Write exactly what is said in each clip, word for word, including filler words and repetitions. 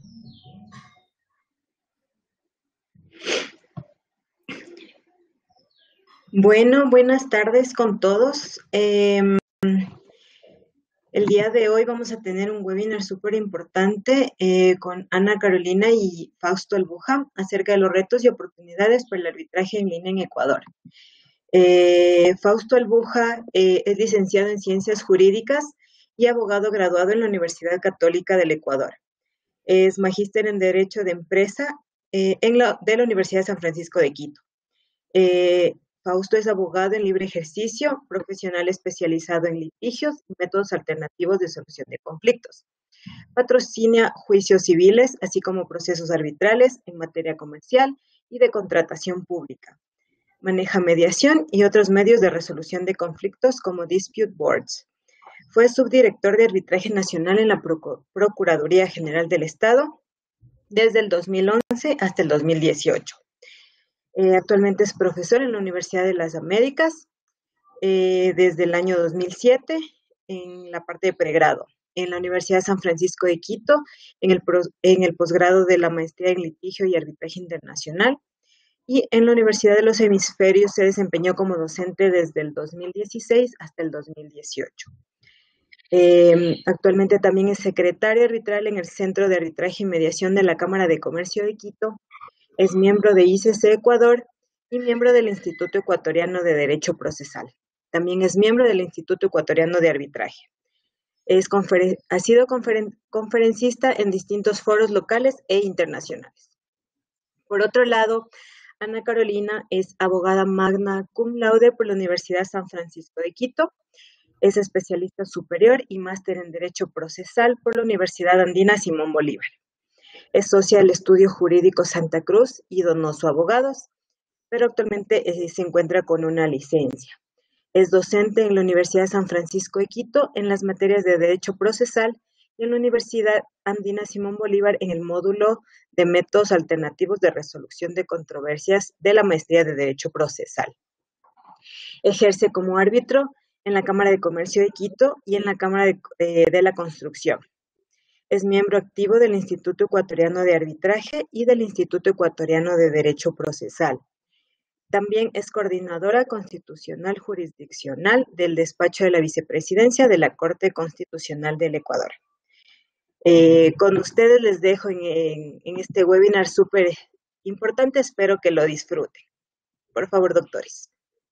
Bueno, buenas tardes con todos. Eh, el día de hoy vamos a tener un webinar súper importante eh, con Ana Carolina y Fausto Albuja acerca de los retos y oportunidades para el arbitraje en línea en Ecuador. Eh, Fausto Albuja eh, es licenciado en Ciencias Jurídicas y abogado graduado en la Universidad Católica del Ecuador. Es magíster en Derecho de Empresa eh, en la, de la Universidad de San Francisco de Quito. Eh, Fausto es abogado en libre ejercicio, profesional especializado en litigios y métodos alternativos de solución de conflictos. Patrocina juicios civiles, así como procesos arbitrales en materia comercial y de contratación pública. Maneja mediación y otros medios de resolución de conflictos como dispute boards. Fue subdirector de arbitraje nacional en la Procuraduría General del Estado desde el dos mil once hasta el dos mil dieciocho. Eh, actualmente es profesor en la Universidad de las Américas eh, desde el año dos mil siete en la parte de pregrado. En la Universidad de San Francisco de Quito en el, pro, en el posgrado de la maestría en litigio y arbitraje internacional. Y en la Universidad de los Hemisferios se desempeñó como docente desde el dos mil dieciséis hasta el dos mil dieciocho. Eh, actualmente también es secretario arbitral en el Centro de Arbitraje y Mediación de la Cámara de Comercio de Quito. Es miembro de I C C Ecuador y miembro del Instituto Ecuatoriano de Derecho Procesal. También es miembro del Instituto Ecuatoriano de Arbitraje. Es conferen- ha sido conferen- conferencista en distintos foros locales e internacionales. Por otro lado, Ana Carolina es abogada magna cum laude por la Universidad San Francisco de Quito. Es especialista superior y máster en Derecho Procesal por la Universidad Andina Simón Bolívar. Es socia del Estudio Jurídico Santa Cruz y Donoso Abogados, pero actualmente eh, se encuentra con una licencia. Es docente en la Universidad San Francisco de Quito en las materias de Derecho Procesal y en la Universidad Andina Simón Bolívar en el módulo de Métodos Alternativos de Resolución de Controversias de la Maestría de Derecho Procesal. Ejerce como árbitro en la Cámara de Comercio de Quito y en la Cámara de, eh, de la Construcción. Es miembro activo del Instituto Ecuatoriano de Arbitraje y del Instituto Ecuatoriano de Derecho Procesal. También es coordinadora constitucional jurisdiccional del despacho de la Vicepresidencia de la Corte Constitucional del Ecuador. Eh, con ustedes les dejo en, en, en este webinar súper importante, espero que lo disfruten. Por favor, doctores.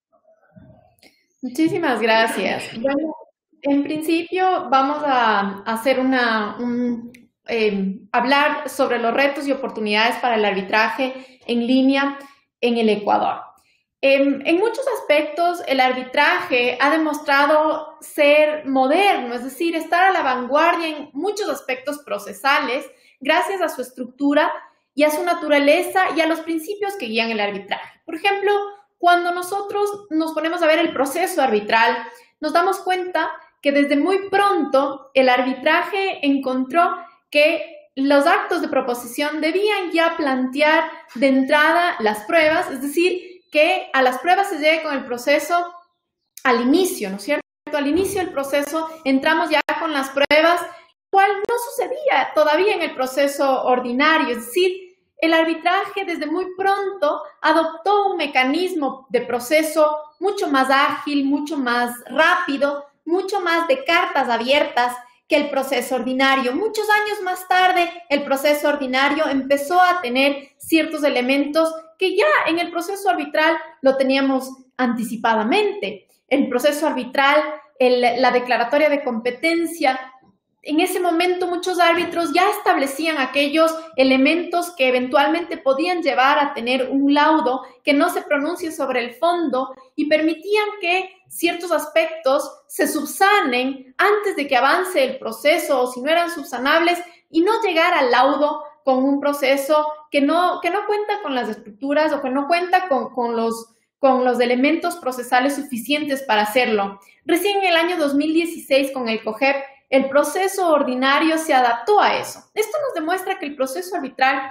Muchísimas gracias. Bueno, en principio vamos a hacer una, un, eh, hablar sobre los retos y oportunidades para el arbitraje en línea en el Ecuador. Eh, en muchos aspectos el arbitraje ha demostrado ser moderno, es decir, estar a la vanguardia en muchos aspectos procesales gracias a su estructura y a su naturaleza y a los principios que guían el arbitraje. Por ejemplo, cuando nosotros nos ponemos a ver el proceso arbitral, nos damos cuenta que desde muy pronto el arbitraje encontró que los actos de proposición debían ya plantear de entrada las pruebas, es decir, que a las pruebas se llegue con el proceso al inicio, ¿no es cierto? Al inicio del proceso entramos ya con las pruebas, lo cual no sucedía todavía en el proceso ordinario, es decir, el arbitraje desde muy pronto adoptó un mecanismo de proceso mucho más ágil, mucho más rápido, mucho más de cartas abiertas que el proceso ordinario. Muchos años más tarde, el proceso ordinario empezó a tener ciertos elementos que ya en el proceso arbitral lo teníamos anticipadamente. El proceso arbitral, el, la declaratoria de competencia, en ese momento muchos árbitros ya establecían aquellos elementos que eventualmente podían llevar a tener un laudo que no se pronuncie sobre el fondo y permitían que ciertos aspectos se subsanen antes de que avance el proceso o si no eran subsanables y no llegar al laudo con un proceso que no, que no cuenta con las estructuras o que no cuenta con, con los con los elementos procesales suficientes para hacerlo. Recién en el año dos mil dieciséis con el COGEP el proceso ordinario se adaptó a eso. Esto nos demuestra que el proceso arbitral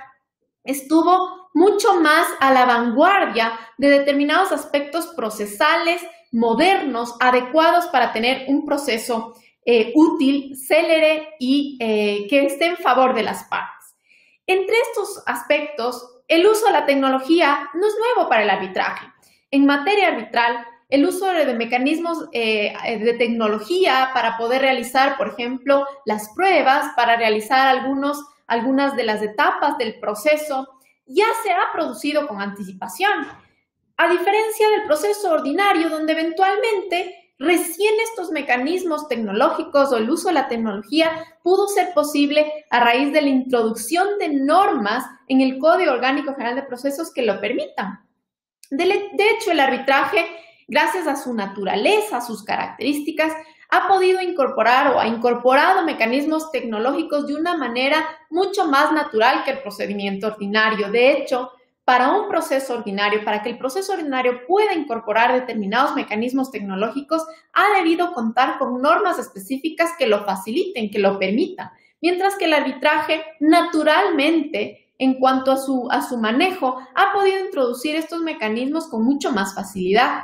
estuvo mucho más a la vanguardia de determinados aspectos procesales, modernos, adecuados para tener un proceso eh, útil, célere y eh, que esté en favor de las partes. Entre estos aspectos, el uso de la tecnología no es nuevo para el arbitraje. En materia arbitral, el uso de mecanismos eh, de tecnología para poder realizar, por ejemplo, las pruebas, para realizar algunos, algunas de las etapas del proceso, ya se ha producido con anticipación. A diferencia del proceso ordinario, donde eventualmente recién estos mecanismos tecnológicos o el uso de la tecnología pudo ser posible a raíz de la introducción de normas en el Código Orgánico General de Procesos que lo permitan. De, de hecho, el arbitraje, gracias a su naturaleza, a sus características, ha podido incorporar o ha incorporado mecanismos tecnológicos de una manera mucho más natural que el procedimiento ordinario. De hecho, para un proceso ordinario, para que el proceso ordinario pueda incorporar determinados mecanismos tecnológicos, ha debido contar con normas específicas que lo faciliten, que lo permitan. Mientras que el arbitraje, naturalmente, en cuanto a su, a su manejo, ha podido introducir estos mecanismos con mucho más facilidad.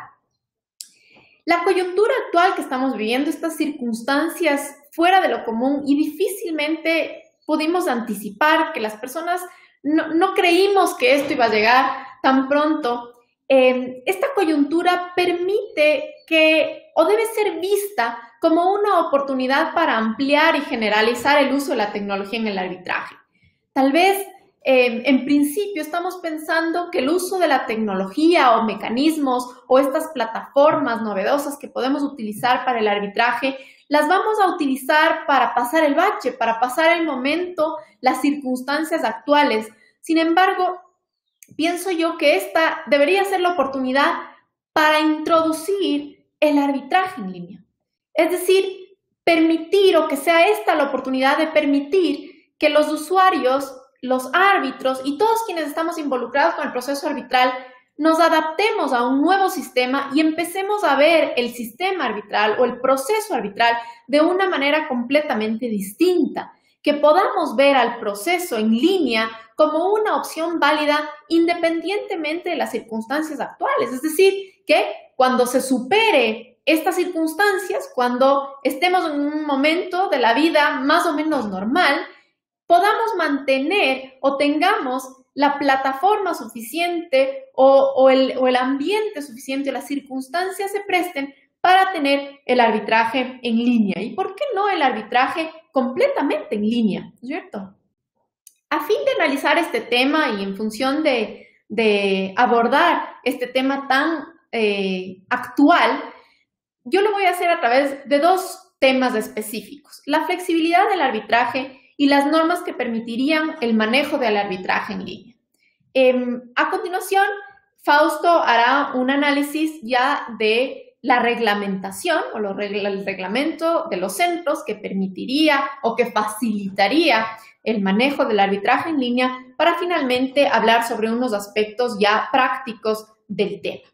La coyuntura actual que estamos viviendo, estas circunstancias fuera de lo común y difícilmente pudimos anticipar que las personas no, no creímos que esto iba a llegar tan pronto. Eh, esta coyuntura permite que, o debe ser vista como una oportunidad para ampliar y generalizar el uso de la tecnología en el arbitraje. Tal vez Eh, en principio estamos pensando que el uso de la tecnología o mecanismos o estas plataformas novedosas que podemos utilizar para el arbitraje, las vamos a utilizar para pasar el bache, para pasar el momento, las circunstancias actuales. Sin embargo, pienso yo que esta debería ser la oportunidad para introducir el arbitraje en línea. Es decir, permitir o que sea esta la oportunidad de permitir que los usuarios, los árbitros y todos quienes estamos involucrados con el proceso arbitral nos adaptemos a un nuevo sistema y empecemos a ver el sistema arbitral o el proceso arbitral de una manera completamente distinta, que podamos ver al proceso en línea como una opción válida independientemente de las circunstancias actuales. Es decir, que cuando se supere estas circunstancias, cuando estemos en un momento de la vida más o menos normal, podamos mantener o tengamos la plataforma suficiente o, o, el, o el ambiente suficiente, las circunstancias se presten para tener el arbitraje en línea. ¿Y por qué no el arbitraje completamente en línea? ¿No es cierto? A fin de analizar este tema y en función de, de abordar este tema tan eh, actual, yo lo voy a hacer a través de dos temas específicos: la flexibilidad del arbitraje y las normas que permitirían el manejo del arbitraje en línea. Eh, a continuación, Fausto hará un análisis ya de la reglamentación o lo regla, el reglamento de los centros que permitiría o que facilitaría el manejo del arbitraje en línea para finalmente hablar sobre unos aspectos ya prácticos del tema.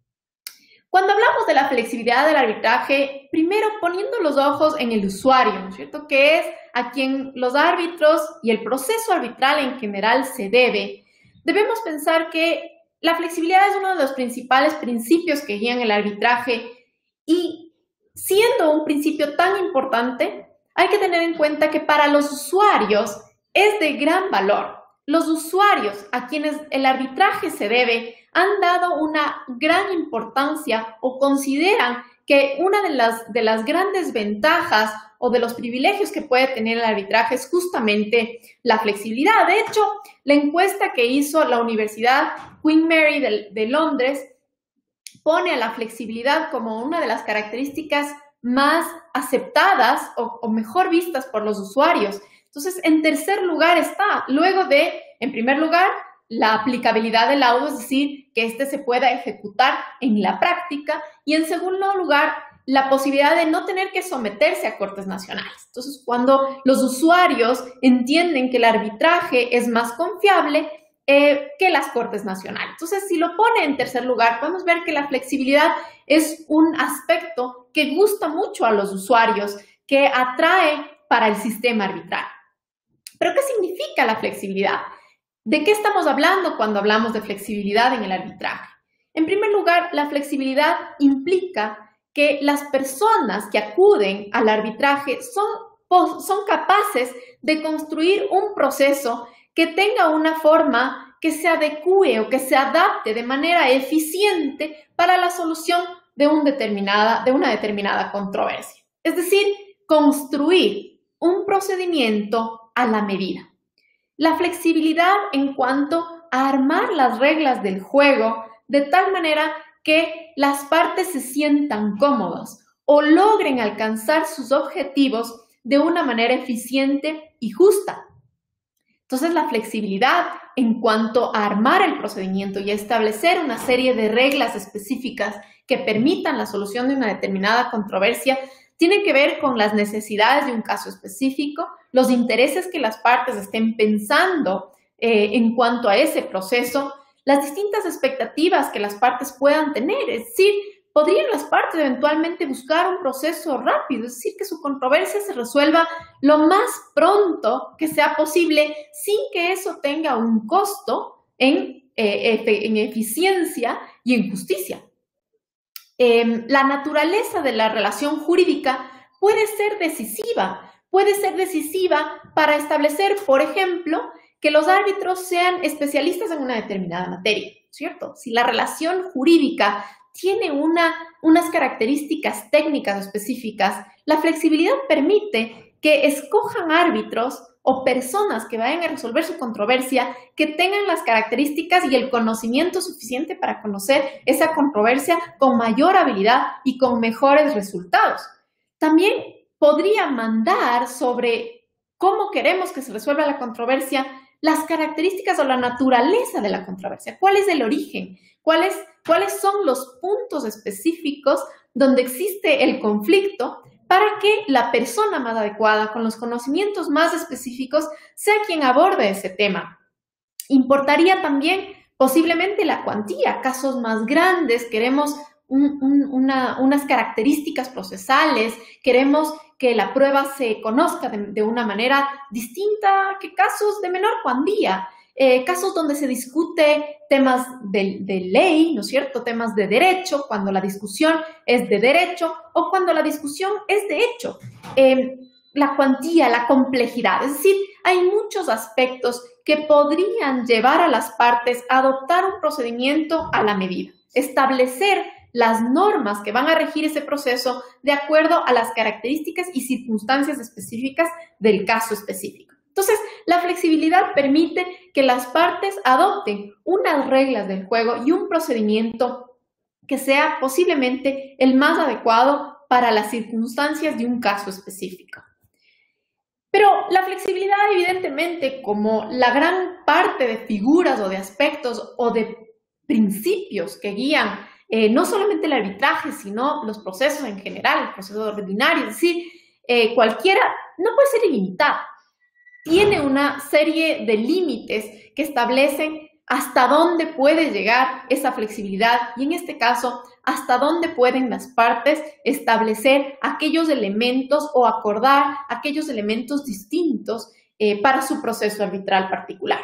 Cuando hablamos de la flexibilidad del arbitraje, primero poniendo los ojos en el usuario, ¿no es cierto?, que es a quien los árbitros y el proceso arbitral en general se debe, debemos pensar que la flexibilidad es uno de los principales principios que guían el arbitraje y, siendo un principio tan importante, hay que tener en cuenta que para los usuarios es de gran valor. Los usuarios a quienes el arbitraje se debe han dado una gran importancia o consideran que una de las, de las grandes ventajas o de los privilegios que puede tener el arbitraje es justamente la flexibilidad. De hecho, la encuesta que hizo la Universidad Queen Mary de, de Londres pone a la flexibilidad como una de las características más aceptadas o, o mejor vistas por los usuarios. Entonces, en tercer lugar está, luego de, en primer lugar, la aplicabilidad del laudo, es decir, que éste se pueda ejecutar en la práctica, y en segundo lugar, la posibilidad de no tener que someterse a cortes nacionales. Entonces, cuando los usuarios entienden que el arbitraje es más confiable eh, que las cortes nacionales. Entonces, si lo pone en tercer lugar, podemos ver que la flexibilidad es un aspecto que gusta mucho a los usuarios, que atrae para el sistema arbitral. ¿Pero qué significa la flexibilidad? ¿De qué estamos hablando cuando hablamos de flexibilidad en el arbitraje? En primer lugar, la flexibilidad implica que las personas que acuden al arbitraje son son capaces de construir un proceso que tenga una forma que se adecue o que se adapte de manera eficiente para la solución de, un determinada, de una determinada controversia. Es decir, construir un procedimiento a la medida. La flexibilidad en cuanto a armar las reglas del juego de tal manera que las partes se sientan cómodas o logren alcanzar sus objetivos de una manera eficiente y justa. Entonces, la flexibilidad en cuanto a armar el procedimiento y establecer una serie de reglas específicas que permitan la solución de una determinada controversia tiene que ver con las necesidades de un caso específico, los intereses que las partes estén pensando eh, en cuanto a ese proceso, las distintas expectativas que las partes puedan tener. Es decir, podrían las partes eventualmente buscar un proceso rápido, es decir, que su controversia se resuelva lo más pronto que sea posible sin que eso tenga un costo en, eh, en eficiencia y en justicia. Eh, la naturaleza de la relación jurídica puede ser decisiva, puede ser decisiva para establecer, por ejemplo, que los árbitros sean especialistas en una determinada materia, ¿cierto? Si la relación jurídica tiene una, unas características técnicas específicas, la flexibilidad permite que escojan árbitros o personas que vayan a resolver su controversia que tengan las características y el conocimiento suficiente para conocer esa controversia con mayor habilidad y con mejores resultados. También podría mandar sobre cómo queremos que se resuelva la controversia, las características o la naturaleza de la controversia. ¿Cuál es el origen? ¿Cuáles, cuáles son los puntos específicos donde existe el conflicto para que la persona más adecuada, con los conocimientos más específicos, sea quien aborde ese tema? Importaría también posiblemente la cuantía, casos más grandes, queremos un, un, una, unas características procesales, queremos que la prueba se conozca de, de una manera distinta que casos de menor cuantía, eh, casos donde se discute temas de, de ley, ¿no es cierto?, temas de derecho, cuando la discusión es de derecho o cuando la discusión es de hecho. Eh, la cuantía, la complejidad, es decir, hay muchos aspectos que podrían llevar a las partes a adoptar un procedimiento a la medida, establecer las normas que van a regir ese proceso de acuerdo a las características y circunstancias específicas del caso específico. Entonces, la flexibilidad permite que las partes adopten unas reglas del juego y un procedimiento que sea posiblemente el más adecuado para las circunstancias de un caso específico. Pero la flexibilidad, evidentemente, como la gran parte de figuras o de aspectos o de principios que guían Eh, no solamente el arbitraje, sino los procesos en general, el proceso ordinario, es decir, eh, cualquiera, no puede ser ilimitado. Tiene una serie de límites que establecen hasta dónde puede llegar esa flexibilidad y en este caso, hasta dónde pueden las partes establecer aquellos elementos o acordar aquellos elementos distintos eh, para su proceso arbitral particular.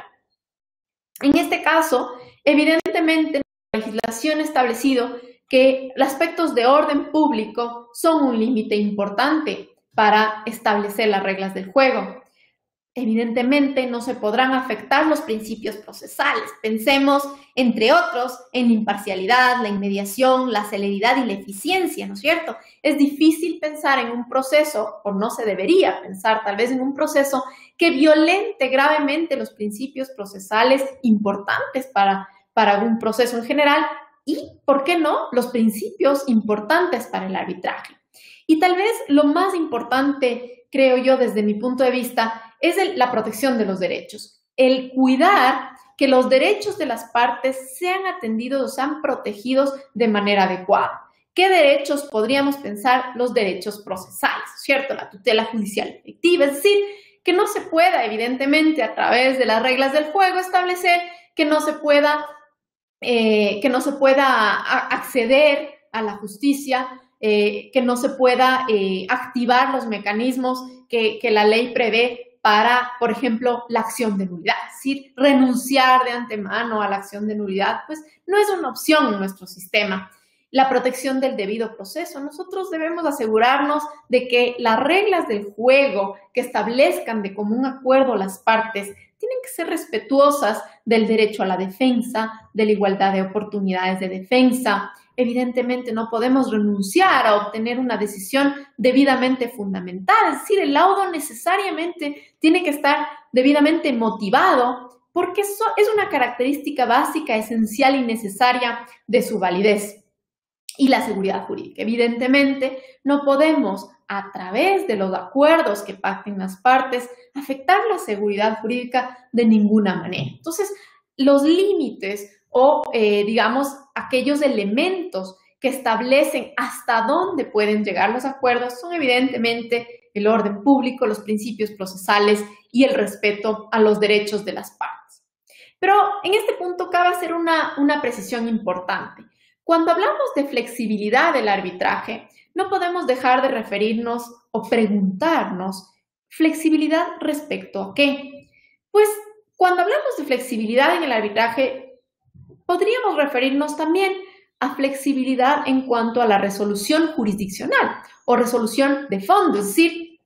En este caso, evidentemente, la legislación ha establecido que los aspectos de orden público son un límite importante para establecer las reglas del juego. Evidentemente, no se podrán afectar los principios procesales. Pensemos, entre otros, en la imparcialidad, la inmediación, la celeridad y la eficiencia, ¿no es cierto? Es difícil pensar en un proceso, o no se debería pensar tal vez en un proceso que violente gravemente los principios procesales importantes para para un proceso en general y, ¿por qué no?, los principios importantes para el arbitraje. Y tal vez lo más importante, creo yo, desde mi punto de vista, es el, la protección de los derechos. El cuidar que los derechos de las partes sean atendidos o sean protegidos de manera adecuada. ¿Qué derechos podríamos pensar? Los derechos procesales, ¿cierto? La tutela judicial efectiva, es decir, que no se pueda, evidentemente, a través de las reglas del juego, establecer que no se pueda Eh, que no se pueda a, acceder a la justicia, eh, que no se pueda eh, activar los mecanismos que, que la ley prevé para, por ejemplo, la acción de nulidad. Es decir, renunciar de antemano a la acción de nulidad, pues no es una opción en nuestro sistema. la protección del debido proceso. Nosotros debemos asegurarnos de que las reglas del juego que establezcan de común acuerdo las partes tienen que ser respetuosas del derecho a la defensa, de la igualdad de oportunidades de defensa. Evidentemente no podemos renunciar a obtener una decisión debidamente fundamentada, es decir, el laudo necesariamente tiene que estar debidamente motivado porque eso es una característica básica, esencial y necesaria de su validez. Y la seguridad jurídica. Evidentemente, no podemos, a través de los acuerdos que pacten las partes, afectar la seguridad jurídica de ninguna manera. Entonces, los límites o, eh, digamos, aquellos elementos que establecen hasta dónde pueden llegar los acuerdos son evidentemente el orden público, los principios procesales y el respeto a los derechos de las partes. Pero en este punto cabe hacer una, una precisión importante. Cuando hablamos de flexibilidad del arbitraje, no podemos dejar de referirnos o preguntarnos, ¿flexibilidad respecto a qué? Pues cuando hablamos de flexibilidad en el arbitraje, podríamos referirnos también a flexibilidad en cuanto a la resolución jurisdiccional o resolución de fondo, es decir,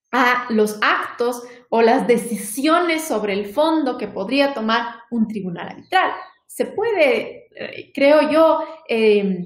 a los actos o las decisiones sobre el fondo que podría tomar un tribunal arbitral. Se puede, eh, creo yo, eh,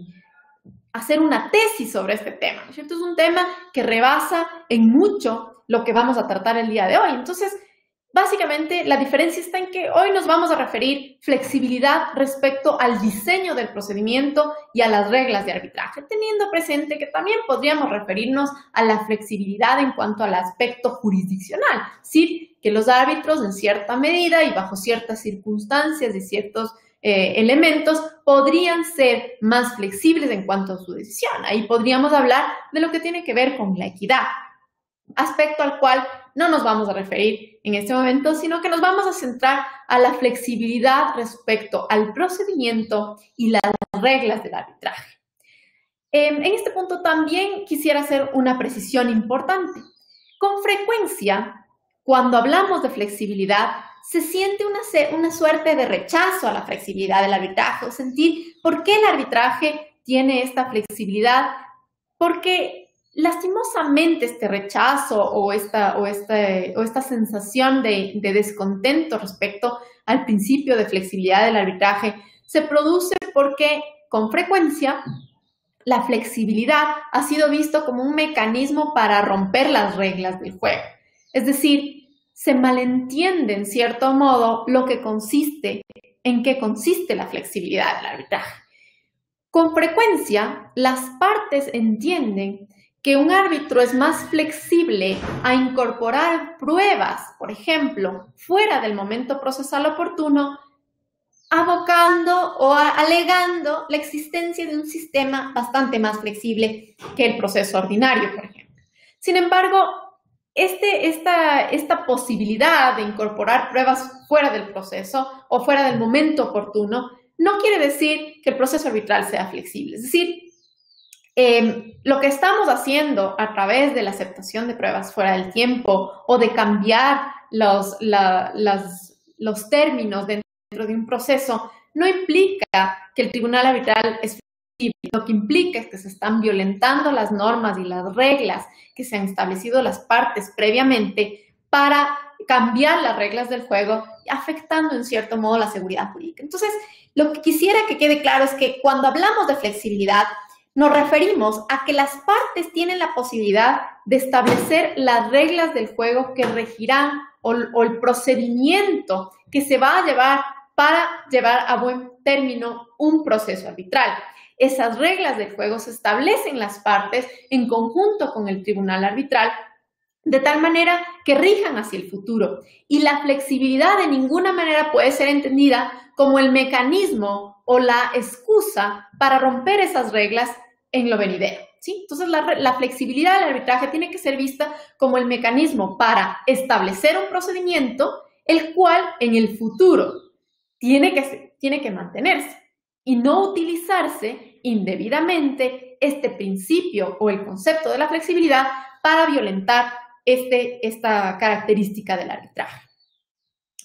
hacer una tesis sobre este tema, ¿no es cierto? Es un tema que rebasa en mucho lo que vamos a tratar el día de hoy. Entonces, básicamente, la diferencia está en que hoy nos vamos a referir flexibilidad respecto al diseño del procedimiento y a las reglas de arbitraje, teniendo presente que también podríamos referirnos a la flexibilidad en cuanto al aspecto jurisdiccional, ¿sí? Que los árbitros, en cierta medida y bajo ciertas circunstancias y ciertos Eh, elementos podrían ser más flexibles en cuanto a su decisión. Ahí podríamos hablar de lo que tiene que ver con la equidad, aspecto al cual no nos vamos a referir en este momento, sino que nos vamos a centrar a la flexibilidad respecto al procedimiento y las reglas del arbitraje. Eh, en este punto también quisiera hacer una precisión importante. Con frecuencia, cuando hablamos de flexibilidad, se siente una, una suerte de rechazo a la flexibilidad del arbitraje, o sentir por qué el arbitraje tiene esta flexibilidad, porque lastimosamente este rechazo o esta, o esta, o esta sensación de, de descontento respecto al principio de flexibilidad del arbitraje se produce porque con frecuencia la flexibilidad ha sido visto como un mecanismo para romper las reglas del juego, es decir, se malentiende en cierto modo lo que consiste, en qué consiste la flexibilidad del arbitraje. Con frecuencia, las partes entienden que un árbitro es más flexible a incorporar pruebas, por ejemplo, fuera del momento procesal oportuno, abocando o alegando la existencia de un sistema bastante más flexible que el proceso ordinario, por ejemplo. Sin embargo, Este, esta, esta posibilidad de incorporar pruebas fuera del proceso o fuera del momento oportuno no quiere decir que el proceso arbitral sea flexible. Es decir, eh, lo que estamos haciendo a través de la aceptación de pruebas fuera del tiempo o de cambiar los, la, las, los términos dentro de un proceso no implica que el tribunal arbitral es flexible. Lo que implica es que se están violentando las normas y las reglas que se han establecido las partes previamente para cambiar las reglas del juego, afectando en cierto modo la seguridad jurídica. Entonces, lo que quisiera que quede claro es que cuando hablamos de flexibilidad, nos referimos a que las partes tienen la posibilidad de establecer las reglas del juego que regirán o, o el procedimiento que se va a llevar para llevar a buen término un proceso arbitral. Esas reglas del juego se establecen las partes en conjunto con el tribunal arbitral de tal manera que rijan hacia el futuro. Y la flexibilidad de ninguna manera puede ser entendida como el mecanismo o la excusa para romper esas reglas en lo venidero, ¿sí? Entonces, la, la flexibilidad del arbitraje tiene que ser vista como el mecanismo para establecer un procedimiento, el cual en el futuro tiene que, tiene que mantenerse y no utilizarse indebidamente este principio o el concepto de la flexibilidad para violentar este, esta característica del arbitraje.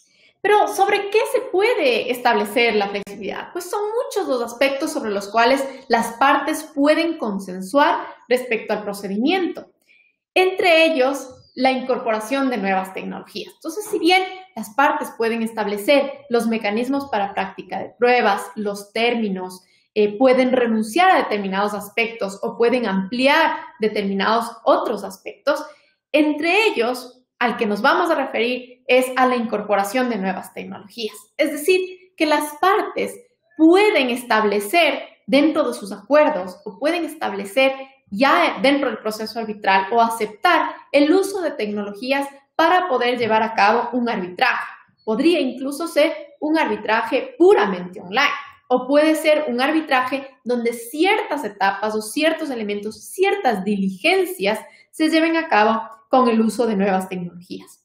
Pero ¿sobre qué se puede establecer la flexibilidad? Pues son muchos los aspectos sobre los cuales las partes pueden consensuar respecto al procedimiento. Entre ellos, la incorporación de nuevas tecnologías. Entonces, si bien las partes pueden establecer los mecanismos para práctica de pruebas, los términos, eh, pueden renunciar a determinados aspectos o pueden ampliar determinados otros aspectos, entre ellos, al que nos vamos a referir es a la incorporación de nuevas tecnologías. Es decir, que las partes pueden establecer dentro de sus acuerdos o pueden establecer ya dentro del proceso arbitral o aceptar el uso de tecnologías para poder llevar a cabo un arbitraje. Podría incluso ser un arbitraje puramente online o puede ser un arbitraje donde ciertas etapas o ciertos elementos, ciertas diligencias se lleven a cabo con el uso de nuevas tecnologías.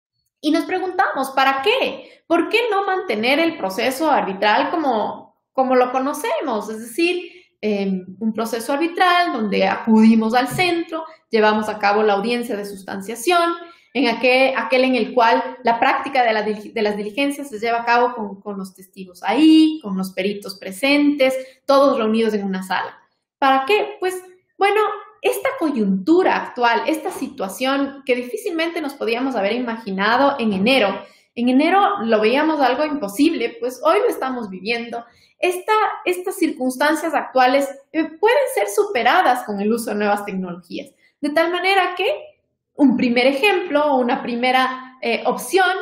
Y nos preguntamos, ¿para qué? ¿Por qué no mantener el proceso arbitral como, como lo conocemos? Es decir, Eh, un proceso arbitral donde acudimos al centro, llevamos a cabo la audiencia de sustanciación, en aquel, aquel en el cual la práctica de, la, de las diligencias se lleva a cabo con, con los testigos ahí, con los peritos presentes, todos reunidos en una sala. ¿Para qué? Pues, bueno, esta coyuntura actual, esta situación que difícilmente nos podíamos haber imaginado en enero, en enero lo veíamos algo imposible, pues hoy lo estamos viviendo. Esta, estas circunstancias actuales eh, pueden ser superadas con el uso de nuevas tecnologías. De tal manera que un primer ejemplo, una primera eh, opción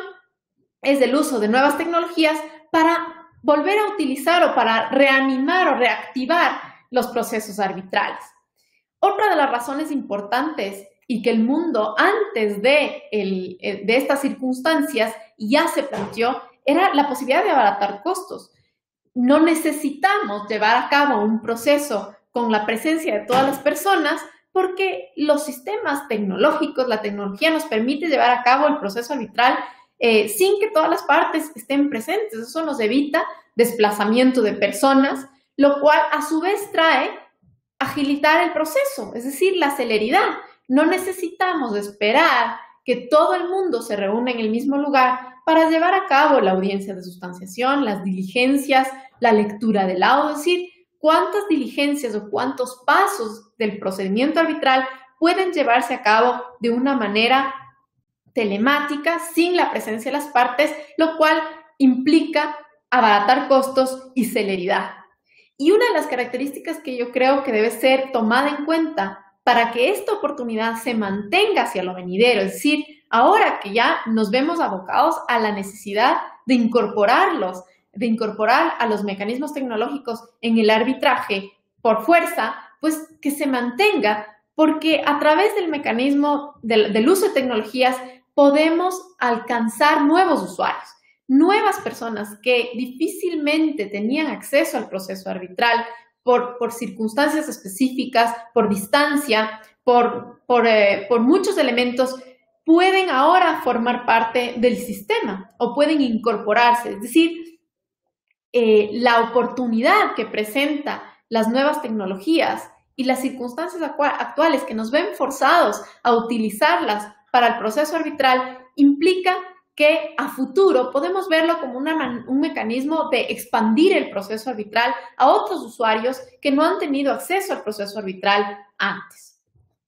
es el uso de nuevas tecnologías para volver a utilizar o para reanimar o reactivar los procesos arbitrales. Otra de las razones importantes y que el mundo antes de, el, de estas circunstancias ya se planteó era la posibilidad de abaratar costos. No necesitamos llevar a cabo un proceso con la presencia de todas las personas porque los sistemas tecnológicos, la tecnología nos permite llevar a cabo el proceso arbitral eh, sin que todas las partes estén presentes. Eso nos evita desplazamiento de personas, lo cual a su vez trae agilitar el proceso, es decir, la celeridad. No necesitamos esperar que todo el mundo se reúna en el mismo lugar para llevar a cabo la audiencia de sustanciación, las diligencias, la lectura del laudo, es decir, cuántas diligencias o cuántos pasos del procedimiento arbitral pueden llevarse a cabo de una manera telemática sin la presencia de las partes, lo cual implica abaratar costos y celeridad. Y una de las características que yo creo que debe ser tomada en cuenta para que esta oportunidad se mantenga hacia lo venidero, es decir, ahora que ya nos vemos abocados a la necesidad de incorporarlos, de incorporar a los mecanismos tecnológicos en el arbitraje por fuerza, pues que se mantenga, porque a través del mecanismo del, del uso de tecnologías podemos alcanzar nuevos usuarios, nuevas personas que difícilmente tenían acceso al proceso arbitral por, por circunstancias específicas, por distancia, por, por, eh, por muchos elementos, pueden ahora formar parte del sistema o pueden incorporarse. Es decir, eh, la oportunidad que presenta las nuevas tecnologías y las circunstancias actuales que nos ven forzados a utilizarlas para el proceso arbitral implica que a futuro podemos verlo como una, un mecanismo de expandir el proceso arbitral a otros usuarios que no han tenido acceso al proceso arbitral antes.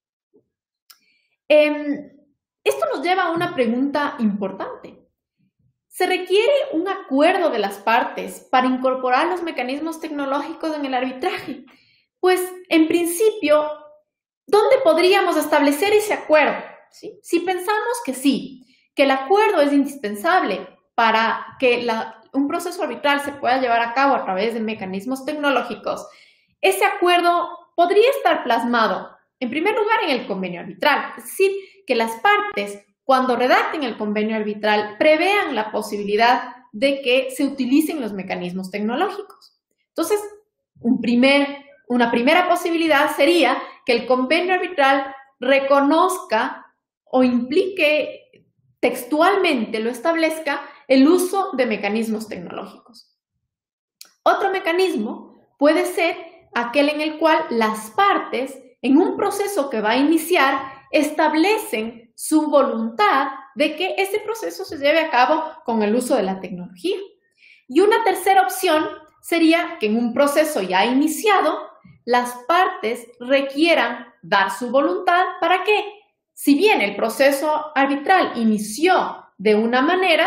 Eh, esto nos lleva a una pregunta importante. ¿Se requiere un acuerdo de las partes para incorporar los mecanismos tecnológicos en el arbitraje? Pues, en principio, ¿dónde podríamos establecer ese acuerdo? ¿Sí? Si pensamos que sí, que el acuerdo es indispensable para que la, un proceso arbitral se pueda llevar a cabo a través de mecanismos tecnológicos, ese acuerdo podría estar plasmado, en primer lugar, en el convenio arbitral. Es decir, que las partes, cuando redacten el convenio arbitral, prevean la posibilidad de que se utilicen los mecanismos tecnológicos. Entonces, un primer, una primera posibilidad sería que el convenio arbitral reconozca o implique textualmente, lo establezca, el uso de mecanismos tecnológicos. Otro mecanismo puede ser aquel en el cual las partes, en un proceso que va a iniciar, establecen su voluntad de que este proceso se lleve a cabo con el uso de la tecnología. Y una tercera opción sería que en un proceso ya iniciado, las partes requieran dar su voluntad para que, si bien el proceso arbitral inició de una manera,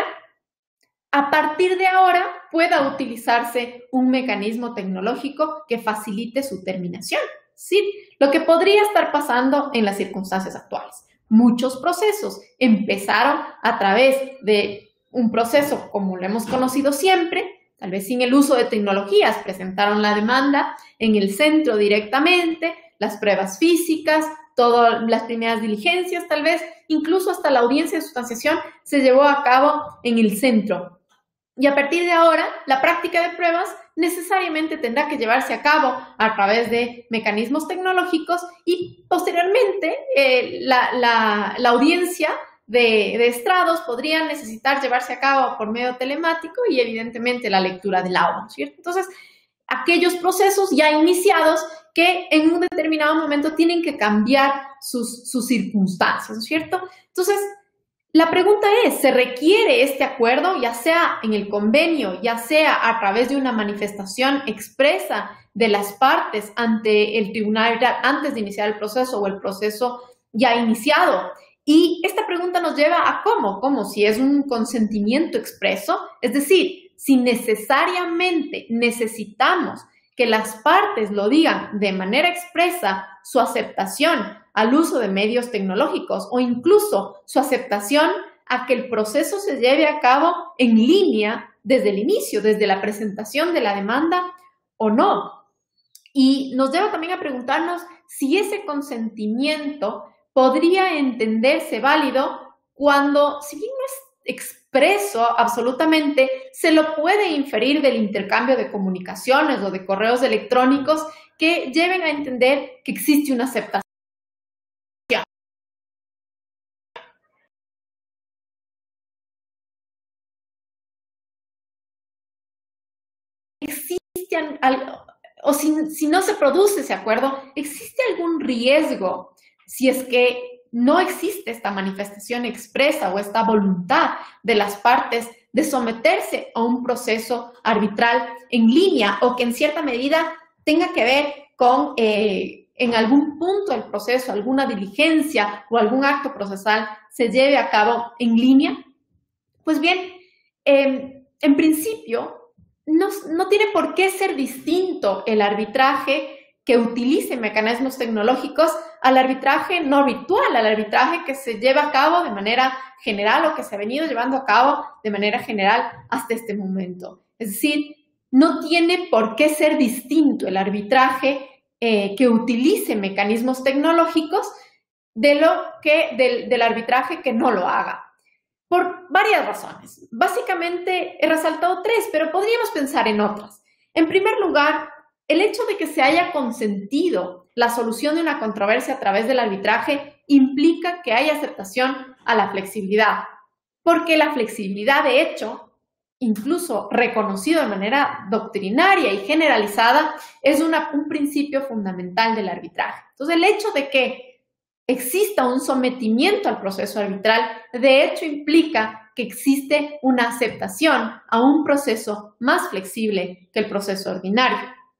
a partir de ahora pueda utilizarse un mecanismo tecnológico que facilite su terminación. Sí, lo que podría estar pasando en las circunstancias actuales. Muchos procesos empezaron a través de un proceso como lo hemos conocido siempre, tal vez sin el uso de tecnologías, presentaron la demanda en el centro directamente, las pruebas físicas, todas las primeras diligencias, tal vez incluso hasta la audiencia de sustanciación se llevó a cabo en el centro. Y a partir de ahora, la práctica de pruebas necesariamente tendrá que llevarse a cabo a través de mecanismos tecnológicos y posteriormente eh, la, la, la audiencia de, de estrados podría necesitar llevarse a cabo por medio telemático y evidentemente la lectura del audio, ¿cierto? Entonces, aquellos procesos ya iniciados que en un determinado momento tienen que cambiar sus, sus circunstancias, ¿cierto? Entonces, la pregunta es, ¿se requiere este acuerdo, ya sea en el convenio, ya sea a través de una manifestación expresa de las partes ante el tribunal antes de iniciar el proceso o el proceso ya iniciado? Y esta pregunta nos lleva a cómo, cómo si es un consentimiento expreso, es decir, si necesariamente necesitamos que las partes lo digan de manera expresa su aceptación al uso de medios tecnológicos o incluso su aceptación a que el proceso se lleve a cabo en línea desde el inicio, desde la presentación de la demanda o no. Y nos lleva también a preguntarnos si ese consentimiento podría entenderse válido cuando, si bien no es expreso absolutamente, se lo puede inferir del intercambio de comunicaciones o de correos electrónicos que lleven a entender que existe una aceptación. ¿Existe algo, o si, si no se produce ese acuerdo, existe algún riesgo si es que no existe esta manifestación expresa o esta voluntad de las partes de someterse a un proceso arbitral en línea o que en cierta medida tenga que ver con, eh, en algún punto del proceso, alguna diligencia o algún acto procesal se lleve a cabo en línea? Pues bien, eh, en principio, no, no tiene por qué ser distinto el arbitraje que utilice mecanismos tecnológicos al arbitraje no virtual, al arbitraje que se lleva a cabo de manera general o que se ha venido llevando a cabo de manera general hasta este momento. Es decir, no tiene por qué ser distinto el arbitraje eh, que utilice mecanismos tecnológicos de lo que, del, del arbitraje que no lo haga. Por varias razones. Básicamente he resaltado tres, pero podríamos pensar en otras. En primer lugar, el hecho de que se haya consentido la solución de una controversia a través del arbitraje implica que hay aceptación a la flexibilidad, porque la flexibilidad, de hecho, incluso reconocido de manera doctrinaria y generalizada, es una, un principio fundamental del arbitraje. Entonces, el hecho de que exista un sometimiento al proceso arbitral, de hecho implica que existe una aceptación a un proceso más flexible que el proceso ordinario.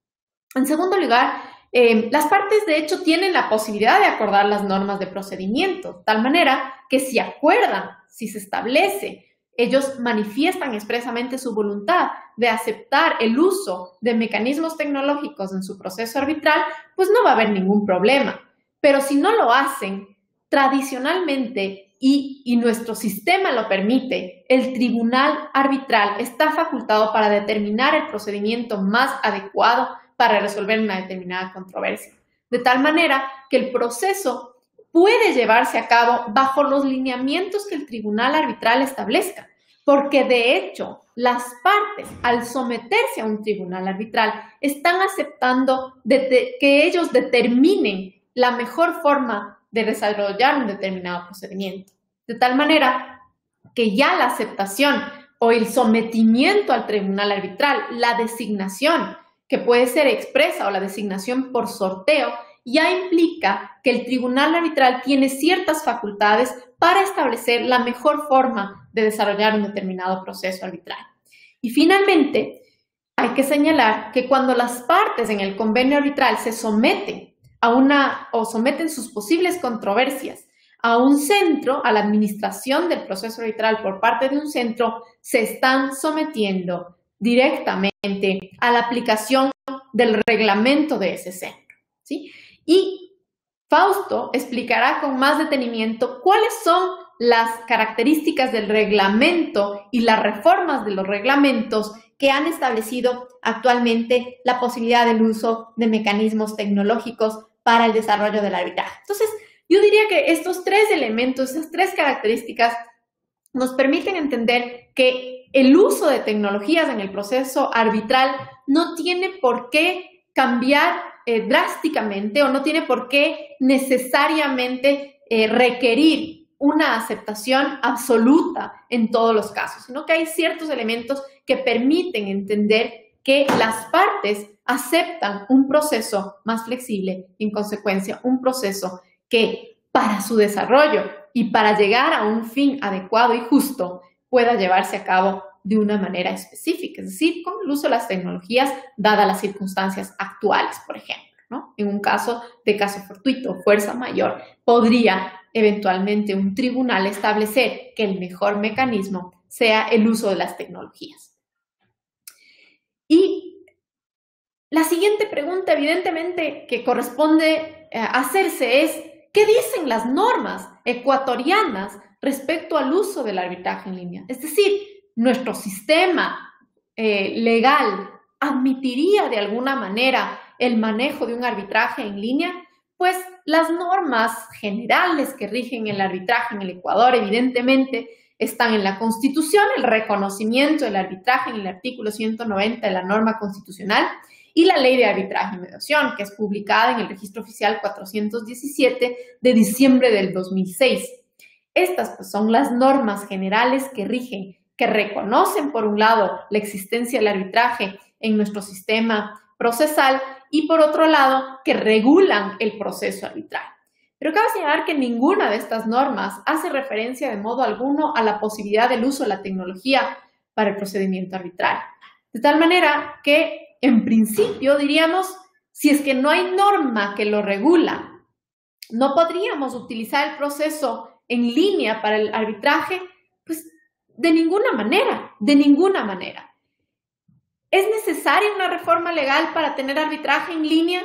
En segundo lugar, eh, las partes de hecho tienen la posibilidad de acordar las normas de procedimiento, de tal manera que si acuerdan, si se establece, ellos manifiestan expresamente su voluntad de aceptar el uso de mecanismos tecnológicos en su proceso arbitral, pues no va a haber ningún problema. Pero si no lo hacen, tradicionalmente, y, y nuestro sistema lo permite, el tribunal arbitral está facultado para determinar el procedimiento más adecuado para resolver una determinada controversia. De tal manera que el proceso puede llevarse a cabo bajo los lineamientos que el tribunal arbitral establezca, porque de hecho las partes, al someterse a un tribunal arbitral, están aceptando de, de, que ellos determinen la mejor forma de desarrollar un determinado procedimiento. De tal manera que ya la aceptación o el sometimiento al tribunal arbitral, la designación, que puede ser expresa o la designación por sorteo, ya implica que el tribunal arbitral tiene ciertas facultades para establecer la mejor forma de desarrollar un determinado proceso arbitral. Y finalmente, hay que señalar que cuando las partes en el convenio arbitral se someten a una o someten sus posibles controversias a un centro, a la administración del proceso arbitral por parte de un centro, se están sometiendo directamente a la aplicación del reglamento de ese centro, ¿sí? Y Fausto explicará con más detenimiento cuáles son las características del reglamento y las reformas de los reglamentos que han establecido actualmente la posibilidad del uso de mecanismos tecnológicos para el desarrollo del arbitraje. Entonces, yo diría que estos tres elementos, estas tres características nos permiten entender que el uso de tecnologías en el proceso arbitral no tiene por qué cambiar eh, drásticamente o no tiene por qué necesariamente eh, requerir una aceptación absoluta en todos los casos, sino que hay ciertos elementos que permiten entender que las partes aceptan un proceso más flexible y, en consecuencia, un proceso que para su desarrollo y para llegar a un fin adecuado y justo pueda llevarse a cabo de una manera específica, es decir, con el uso de las tecnologías dadas las circunstancias actuales, por ejemplo, ¿no? En un caso de caso fortuito o fuerza mayor, podría eventualmente un tribunal establecer que el mejor mecanismo sea el uso de las tecnologías. Y la siguiente pregunta, evidentemente, que corresponde eh, hacerse es, ¿qué dicen las normas ecuatorianas respecto al uso del arbitraje en línea? Es decir, ¿nuestro sistema eh, legal admitiría de alguna manera el manejo de un arbitraje en línea? Pues las normas generales que rigen el arbitraje en el Ecuador, evidentemente, están en la Constitución, el reconocimiento del arbitraje en el artículo ciento noventa de la norma constitucional y la Ley de Arbitraje y Mediación, que es publicada en el Registro Oficial cuatrocientos diecisiete de diciembre del dos mil seis. Estas pues, son las normas generales que rigen, que reconocen, por un lado, la existencia del arbitraje en nuestro sistema procesal y, por otro lado, que regulan el proceso arbitral. Pero cabe señalar que ninguna de estas normas hace referencia de modo alguno a la posibilidad del uso de la tecnología para el procedimiento arbitral. De tal manera que, en principio, diríamos, si es que no hay norma que lo regula, no podríamos utilizar el proceso en línea para el arbitraje, pues de ninguna manera, de ninguna manera. ¿Es necesaria una reforma legal para tener arbitraje en línea?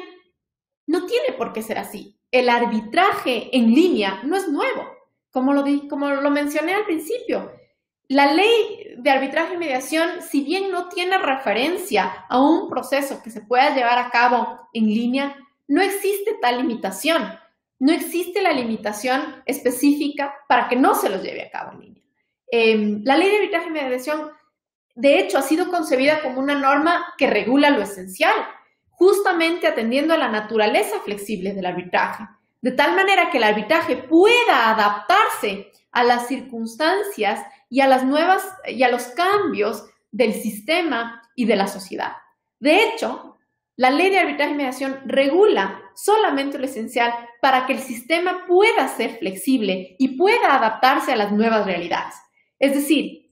No tiene por qué ser así. El arbitraje en línea no es nuevo, como lo, di, como lo mencioné al principio. La ley de arbitraje y mediación, si bien no tiene referencia a un proceso que se pueda llevar a cabo en línea, no existe tal limitación. No existe la limitación específica para que no se los lleve a cabo en línea. Eh, la ley de arbitraje y mediación, de hecho, ha sido concebida como una norma que regula lo esencial, justamente atendiendo a la naturaleza flexible del arbitraje, de tal manera que el arbitraje pueda adaptarse a las circunstancias y a las nuevas y a los cambios del sistema y de la sociedad. De hecho, la ley de arbitraje y mediación regula solamente lo esencial para que el sistema pueda ser flexible y pueda adaptarse a las nuevas realidades. Es decir,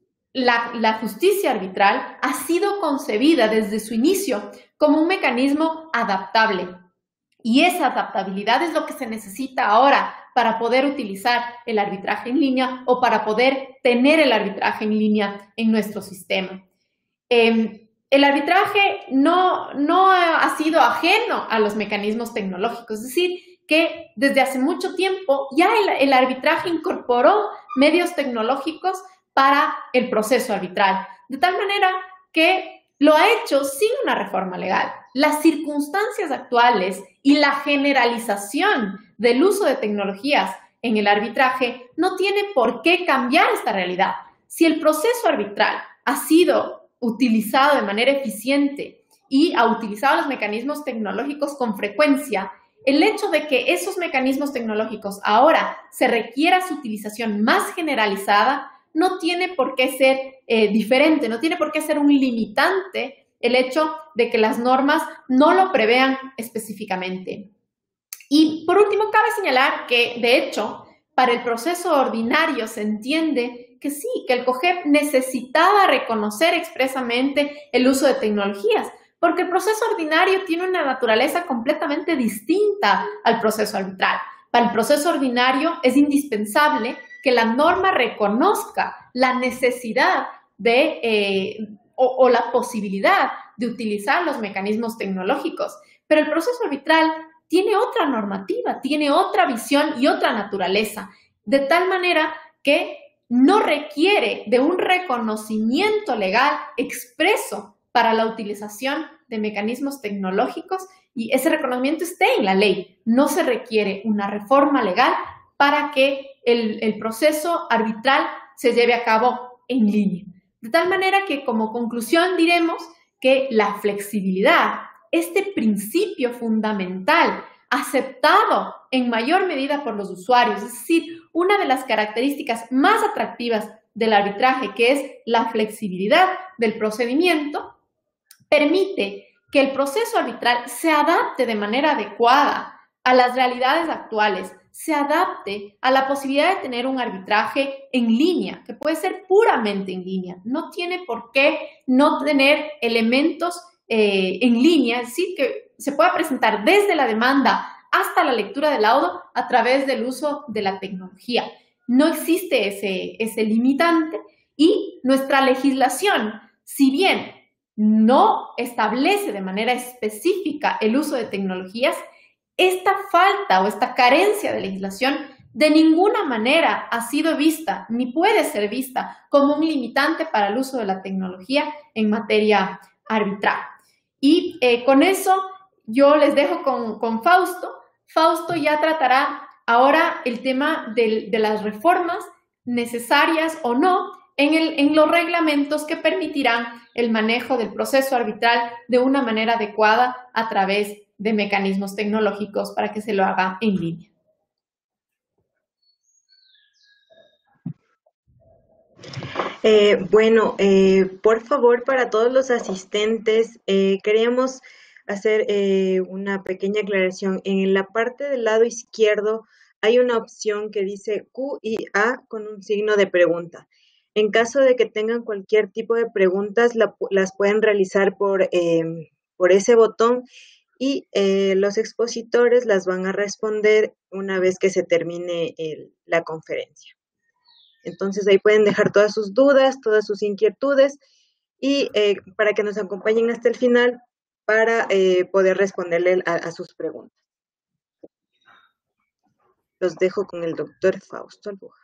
la, la justicia arbitral ha sido concebida desde su inicio como un mecanismo adaptable. Y esa adaptabilidad es lo que se necesita ahora para poder utilizar el arbitraje en línea o para poder tener el arbitraje en línea en nuestro sistema. Eh, el arbitraje no, no ha sido ajeno a los mecanismos tecnológicos, es decir, que desde hace mucho tiempo ya el, el arbitraje incorporó medios tecnológicos para el proceso arbitral, de tal manera que lo ha hecho sin una reforma legal. Las circunstancias actuales y la generalización del uso de tecnologías en el arbitraje no tiene por qué cambiar esta realidad. Si el proceso arbitral ha sido utilizado de manera eficiente y ha utilizado los mecanismos tecnológicos con frecuencia, el hecho de que esos mecanismos tecnológicos ahora se requiera su utilización más generalizada no tiene por qué ser eh, diferente, no tiene por qué ser un limitante el hecho de que las normas no lo prevean específicamente. Y por último, cabe señalar que, de hecho, para el proceso ordinario se entiende que sí, que el COGEP necesitaba reconocer expresamente el uso de tecnologías, porque el proceso ordinario tiene una naturaleza completamente distinta al proceso arbitral. Para el proceso ordinario es indispensable que la norma reconozca la necesidad de, eh, o, o la posibilidad de utilizar los mecanismos tecnológicos, pero el proceso arbitral tiene otra normativa, tiene otra visión y otra naturaleza, de tal manera que no requiere de un reconocimiento legal expreso para la utilización de mecanismos tecnológicos y ese reconocimiento esté en la ley. No se requiere una reforma legal para que el, el proceso arbitral se lleve a cabo en línea. De tal manera que como conclusión diremos que la flexibilidad, este principio fundamental aceptado en mayor medida por los usuarios, es decir, una de las características más atractivas del arbitraje, que es la flexibilidad del procedimiento, permite que el proceso arbitral se adapte de manera adecuada a las realidades actuales, se adapte a la posibilidad de tener un arbitraje en línea, que puede ser puramente en línea, no tiene por qué no tener elementos eh, en línea, es decir, que se pueda presentar desde la demanda hasta la lectura del laudo a través del uso de la tecnología. No existe ese, ese limitante y nuestra legislación, si bien no establece de manera específica el uso de tecnologías, esta falta o esta carencia de legislación de ninguna manera ha sido vista ni puede ser vista como un limitante para el uso de la tecnología en materia arbitral. Y eh, con eso yo les dejo con, con Fausto. Fausto ya tratará ahora el tema de, de las reformas necesarias o no en, el, en los reglamentos que permitirán el manejo del proceso arbitral de una manera adecuada a través de mecanismos tecnológicos para que se lo haga en línea. Eh, bueno, eh, por favor, para todos los asistentes, eh, queríamos hacer eh, una pequeña aclaración. En la parte del lado izquierdo hay una opción que dice Q y A con un signo de pregunta. En caso de que tengan cualquier tipo de preguntas, la, las pueden realizar por, eh, por ese botón y eh, los expositores las van a responder una vez que se termine el, la conferencia. Entonces ahí pueden dejar todas sus dudas, todas sus inquietudes y eh, para que nos acompañen hasta el final para eh, poder responderle a, a sus preguntas. Los dejo con el doctor Fausto Albuja.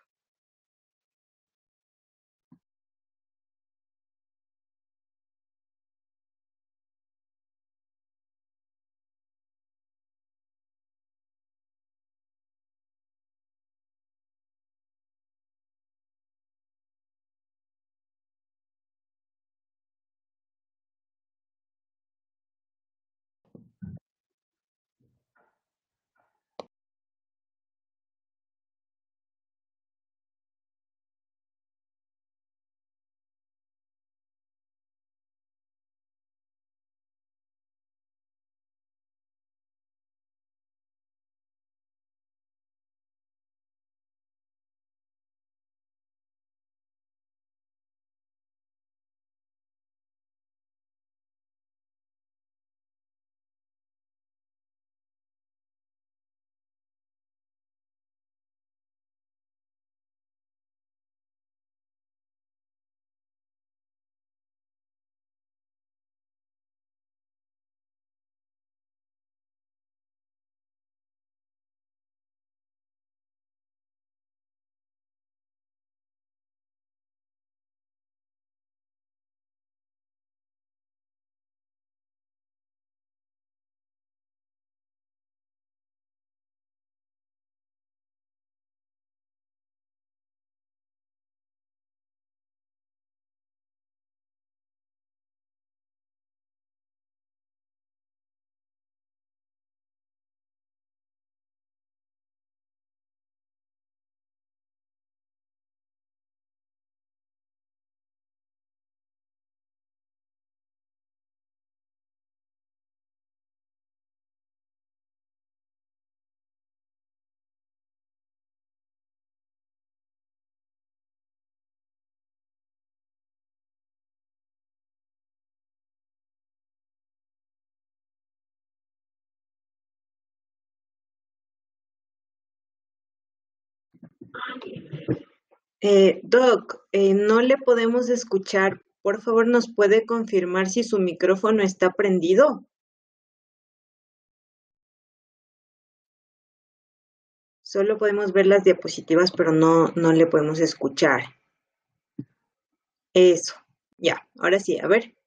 Eh, Doc, eh, no le podemos escuchar. Por favor, ¿nos puede confirmar si su micrófono está prendido? Solo podemos ver las diapositivas, pero no, no le podemos escuchar. Eso, ya, ahora sí, a ver.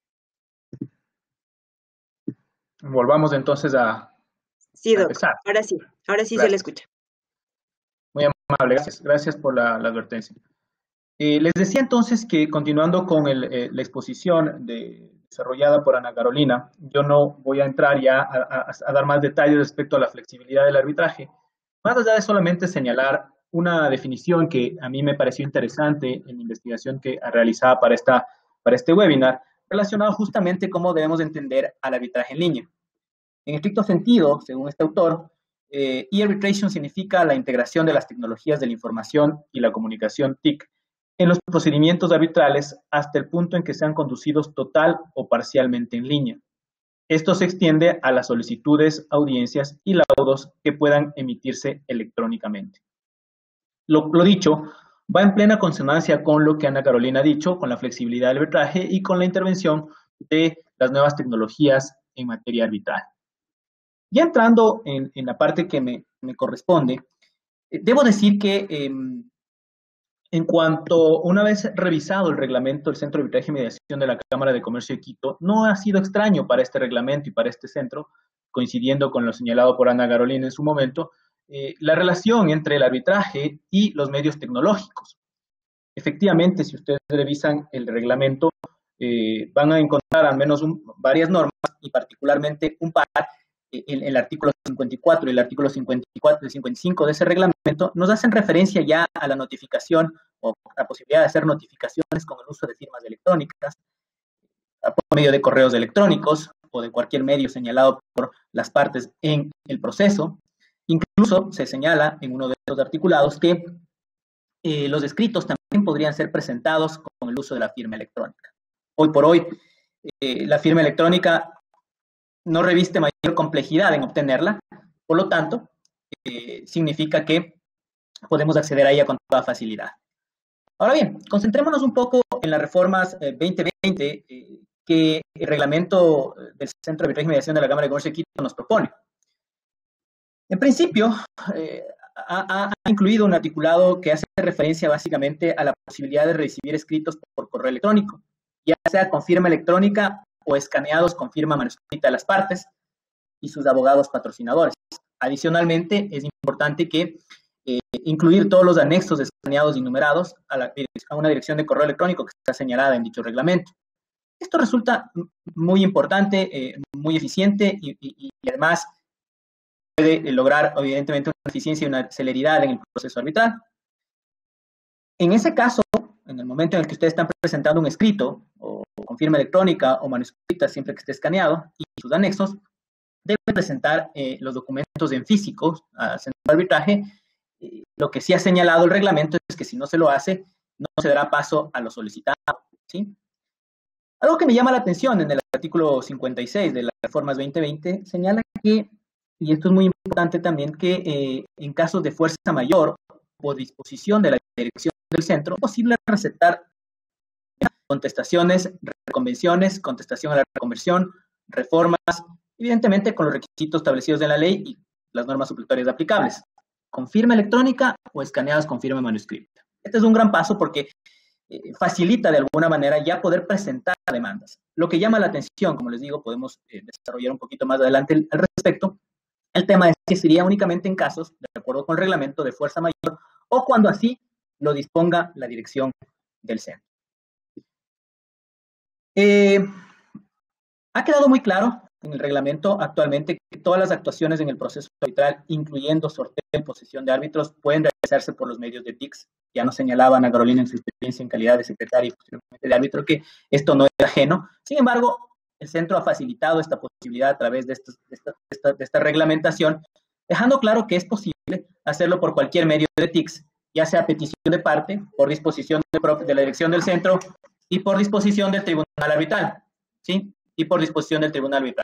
Volvamos entonces a, Sí, a Doc, empezar. ahora sí, ahora sí se le Gracias. escucha. Muy amable, gracias. Gracias por la, la advertencia. Eh, les decía entonces que continuando con el, eh, la exposición de, desarrollada por Ana Carolina, yo no voy a entrar ya a, a, a dar más detalles respecto a la flexibilidad del arbitraje, más allá de solamente señalar una definición que a mí me pareció interesante en la investigación que realizaba para, esta, para este webinar, relacionado justamente cómo debemos entender al arbitraje en línea. En estricto sentido, según este autor, eh, e-arbitration significa la integración de las tecnologías de la información y la comunicación T I C en los procedimientos arbitrales hasta el punto en que sean conducidos total o parcialmente en línea. Esto se extiende a las solicitudes, audiencias y laudos que puedan emitirse electrónicamente. Lo, lo dicho va en plena consonancia con lo que Ana Carolina ha dicho, con la flexibilidad del arbitraje y con la intervención de las nuevas tecnologías en materia arbitral. Ya entrando en, en la parte que me, me corresponde, eh, debo decir que eh, en cuanto, una vez revisado el reglamento del Centro de Arbitraje y Mediación de la Cámara de Comercio de Quito, no ha sido extraño para este reglamento y para este centro, coincidiendo con lo señalado por Ana Carolina en su momento, eh, la relación entre el arbitraje y los medios tecnológicos. Efectivamente, si ustedes revisan el reglamento, eh, van a encontrar al menos un, varias normas y particularmente un par. El, el artículo cincuenta y cuatro y el artículo cincuenta y cuatro y cincuenta y cinco de ese reglamento nos hacen referencia ya a la notificación o la posibilidad de hacer notificaciones con el uso de firmas electrónicas, por medio de correos electrónicos o de cualquier medio señalado por las partes en el proceso. Incluso se señala en uno de los articulados que eh, los escritos también podrían ser presentados con el uso de la firma electrónica. Hoy por hoy, eh, la firma electrónica no reviste mayor complejidad en obtenerla, por lo tanto, eh, significa que podemos acceder a ella con toda facilidad. Ahora bien, concentrémonos un poco en las reformas eh, veinte veinte eh, que el reglamento del Centro de Arbitraje y Mediación de la Cámara de Comercio de Quito nos propone. En principio, eh, ha, ha incluido un articulado que hace referencia básicamente a la posibilidad de recibir escritos por correo electrónico, ya sea con firma electrónica o escaneados con firma manuscrita de las partes y sus abogados patrocinadores. Adicionalmente, es importante que eh, incluir todos los anexos escaneados y numerados a, la, a una dirección de correo electrónico que está señalada en dicho reglamento. Esto resulta muy importante, eh, muy eficiente y, y, y además puede lograr, evidentemente, una eficiencia y una celeridad en el proceso arbitral. En ese caso, en el momento en el que ustedes están presentando un escrito o con firma electrónica o manuscrita, siempre que esté escaneado, y sus anexos, deben presentar eh, los documentos en físico al centro de arbitraje. Eh, lo que sí ha señalado el reglamento es que si no se lo hace, no se dará paso a lo solicitado, ¿sí? Algo que me llama la atención en el artículo cincuenta y seis de las reformas veinte veinte señala que, y esto es muy importante también, que eh, en casos de fuerza mayor o disposición de la dirección del centro, es posible recetar contestaciones, reconvenciones, contestación a la reconversión, reformas, evidentemente con los requisitos establecidos en la ley y las normas supletorias aplicables, con firma electrónica o escaneadas con firma manuscrita. Este es un gran paso porque eh, facilita de alguna manera ya poder presentar demandas. Lo que llama la atención, como les digo, podemos eh, desarrollar un poquito más adelante al respecto. El tema es que sería únicamente en casos, de acuerdo con el reglamento, de fuerza mayor o cuando así lo disponga la dirección del centro. Eh, ha quedado muy claro en el reglamento actualmente que todas las actuaciones en el proceso arbitral, incluyendo sorteo y posesión de árbitros, pueden realizarse por los medios de T I C S. Ya nos señalaba Ana Carolina en su experiencia en calidad de secretaria y posteriormente de árbitro que esto no es ajeno. Sin embargo, el centro ha facilitado esta posibilidad a través de, estos, de, esta, de, esta, de esta reglamentación, dejando claro que es posible hacerlo por cualquier medio de T I C S, ya sea petición de parte, por disposición de, de la dirección del centro y por disposición del tribunal arbitral, ¿sí? Y por disposición del tribunal arbitral.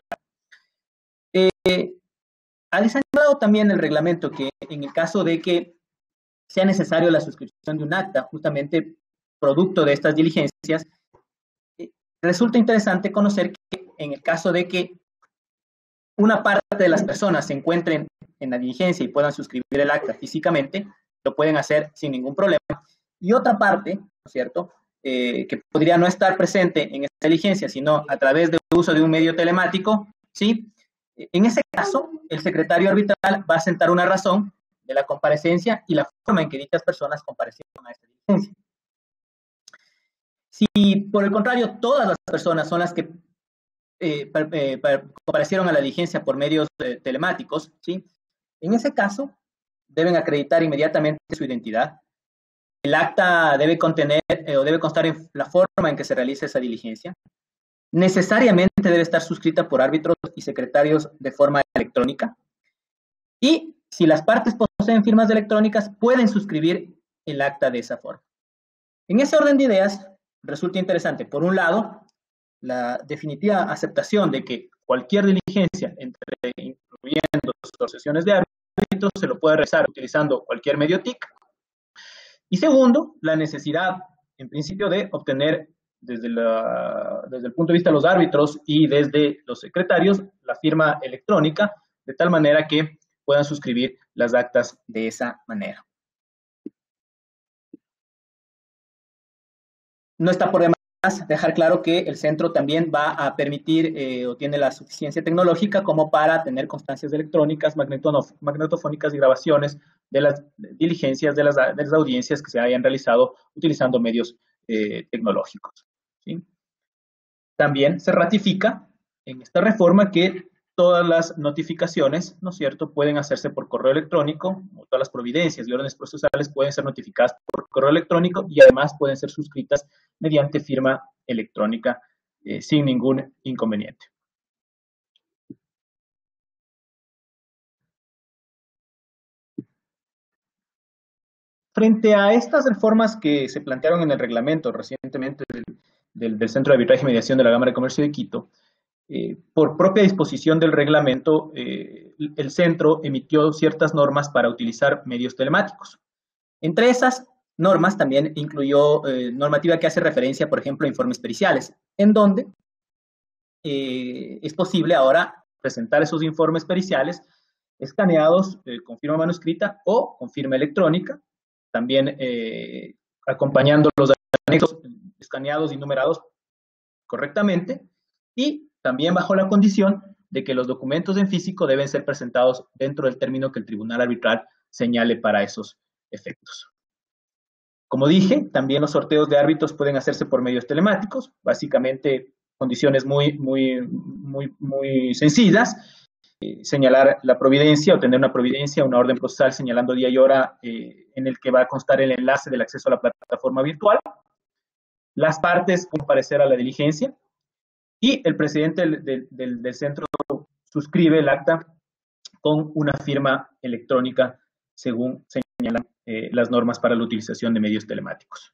Eh, ha señalado también el reglamento que en el caso de que sea necesario la suscripción de un acta, justamente producto de estas diligencias, eh, resulta interesante conocer que en el caso de que una parte de las personas se encuentren en la diligencia y puedan suscribir el acta físicamente, lo pueden hacer sin ningún problema. Y otra parte, ¿no es cierto?, eh, que podría no estar presente en esta diligencia, sino a través del uso de un medio telemático, ¿sí? En ese caso, el secretario arbitral va a sentar una razón de la comparecencia y la forma en que dichas personas comparecieron a esta diligencia. Si, por el contrario, todas las personas son las que eh, eh, comparecieron a la diligencia por medios eh, telemáticos, ¿sí? En ese caso, deben acreditar inmediatamente su identidad. El acta debe contener eh, o debe constar en la forma en que se realiza esa diligencia. Necesariamente debe estar suscrita por árbitros y secretarios de forma electrónica. Y si las partes poseen firmas electrónicas, pueden suscribir el acta de esa forma. En ese orden de ideas, resulta interesante, por un lado, la definitiva aceptación de que cualquier diligencia, entre, incluyendo sus sesiones de árbitros, se lo puede realizar utilizando cualquier medio T I C. Y segundo, la necesidad, en principio, de obtener desde, la, desde el punto de vista de los árbitros y desde los secretarios la firma electrónica, de tal manera que puedan suscribir las actas de esa manera. No está por demás dejar claro que el centro también va a permitir eh, o tiene la suficiencia tecnológica como para tener constancias electrónicas, magnetofónicas y grabaciones de las diligencias, de las, de las audiencias que se hayan realizado utilizando medios eh, tecnológicos, ¿sí? También se ratifica en esta reforma que todas las notificaciones, ¿no es cierto?, pueden hacerse por correo electrónico, o todas las providencias y órdenes procesales pueden ser notificadas por correo electrónico y además pueden ser suscritas mediante firma electrónica eh, sin ningún inconveniente. Frente a estas reformas que se plantearon en el reglamento recientemente del, del, del Centro de Arbitraje y Mediación de la Cámara de Comercio de Quito, Eh, por propia disposición del reglamento, eh, el centro emitió ciertas normas para utilizar medios telemáticos. Entre esas normas también incluyó eh, normativa que hace referencia, por ejemplo, a informes periciales, en donde eh, es posible ahora presentar esos informes periciales escaneados eh, con firma manuscrita o con firma electrónica, también eh, acompañando los anexos escaneados y numerados correctamente, y también bajo la condición de que los documentos en físico deben ser presentados dentro del término que el tribunal arbitral señale para esos efectos. Como dije, también los sorteos de árbitros pueden hacerse por medios telemáticos, básicamente condiciones muy, muy, muy, muy sencillas, eh, señalar la providencia o tener una providencia, una orden procesal señalando día y hora eh, en el que va a constar el enlace del acceso a la plataforma virtual, las partes comparecer a la diligencia, y el presidente del, del, del, del centro suscribe el acta con una firma electrónica según señalan eh, las normas para la utilización de medios telemáticos.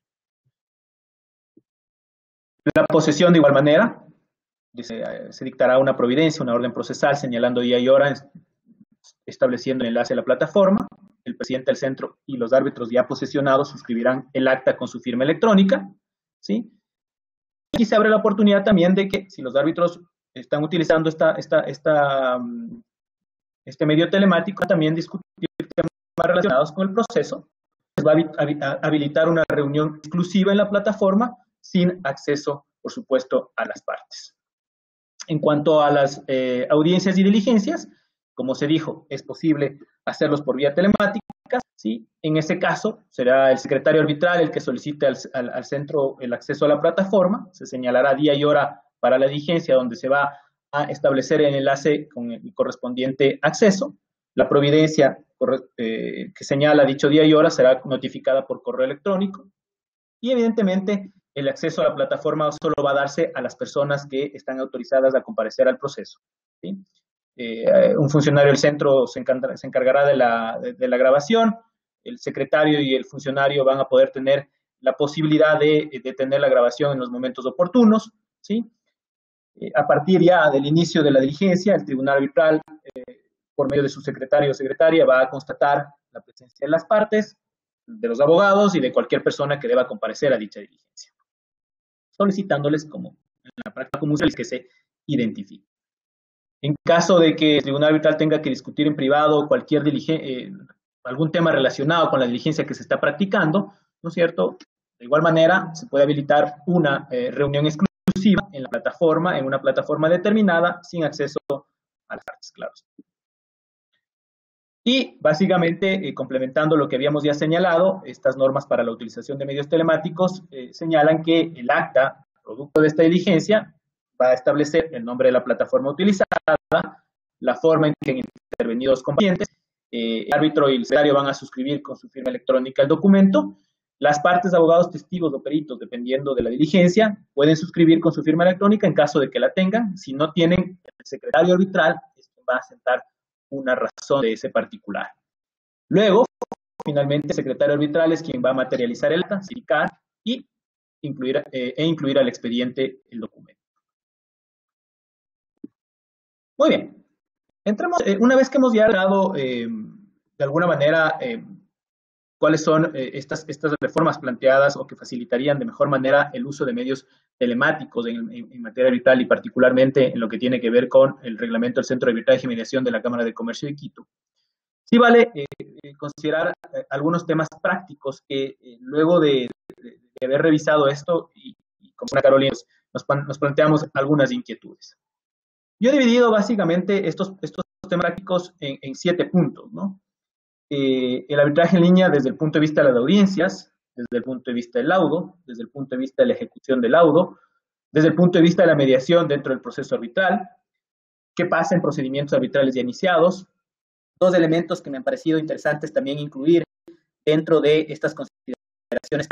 La posesión, de igual manera, se, se dictará una providencia, una orden procesal señalando día y hora, estableciendo el enlace a la plataforma. El presidente del centro y los árbitros ya posesionados suscribirán el acta con su firma electrónica, ¿sí? Y se abre la oportunidad también de que si los árbitros están utilizando esta, esta, esta, este medio telemático, también discutir temas relacionados con el proceso, se va a habilitar una reunión exclusiva en la plataforma sin acceso, por supuesto, a las partes. En cuanto a las eh, audiencias y diligencias, como se dijo, es posible hacerlos por vía telemática, ¿sí? En ese caso, será el secretario arbitral el que solicite al, al, al centro el acceso a la plataforma, se señalará día y hora para la diligencia donde se va a establecer el enlace con el correspondiente acceso, la providencia eh, que señala dicho día y hora será notificada por correo electrónico y evidentemente el acceso a la plataforma solo va a darse a las personas que están autorizadas a comparecer al proceso, ¿sí? Eh, un funcionario del centro se, encarga, se encargará de la, de, de la grabación, el secretario y el funcionario van a poder tener la posibilidad de, de tener la grabación en los momentos oportunos, ¿sí? Eh, a partir ya del inicio de la diligencia, el tribunal arbitral, eh, por medio de su secretario o secretaria, va a constatar la presencia de las partes, de los abogados y de cualquier persona que deba comparecer a dicha diligencia, solicitándoles como en la práctica común que se identifique. En caso de que el tribunal arbitral tenga que discutir en privado cualquier eh, algún tema relacionado con la diligencia que se está practicando, ¿no es cierto? De igual manera, se puede habilitar una eh, reunión exclusiva en la plataforma, en una plataforma determinada, sin acceso a las partes, claro. Y básicamente, eh, complementando lo que habíamos ya señalado, estas normas para la utilización de medios telemáticos eh, señalan que el acta, producto de esta diligencia, va a establecer el nombre de la plataforma utilizada, la forma en que han intervenido los comparecientes, eh, el árbitro y el secretario van a suscribir con su firma electrónica el documento, las partes, abogados, testigos o peritos, dependiendo de la diligencia, pueden suscribir con su firma electrónica en caso de que la tengan. Si no tienen, el secretario arbitral es quien va a asentar una razón de ese particular. Luego, finalmente, el secretario arbitral es quien va a materializar el acta, certificar y incluir, eh, e incluir al expediente el documento. Muy bien. Entremos, eh, una vez que hemos ya dado, eh, de alguna manera, eh, cuáles son eh, estas, estas reformas planteadas o que facilitarían de mejor manera el uso de medios telemáticos en, en, en materia arbitral y particularmente en lo que tiene que ver con el reglamento del Centro de Arbitraje y Mediación de la Cámara de Comercio de Quito. Sí vale eh, considerar eh, algunos temas prácticos que eh, luego de, de, de haber revisado esto y, y como Ana Carolina nos, nos planteamos algunas inquietudes. Yo he dividido básicamente estos, estos temas prácticos en, en siete puntos, ¿no? Eh, el arbitraje en línea desde el punto de vista de las audiencias, desde el punto de vista del laudo, desde el punto de vista de la ejecución del laudo, desde el punto de vista de la mediación dentro del proceso arbitral, qué pasa en procedimientos arbitrales ya iniciados, dos elementos que me han parecido interesantes también incluir dentro de estas consideraciones,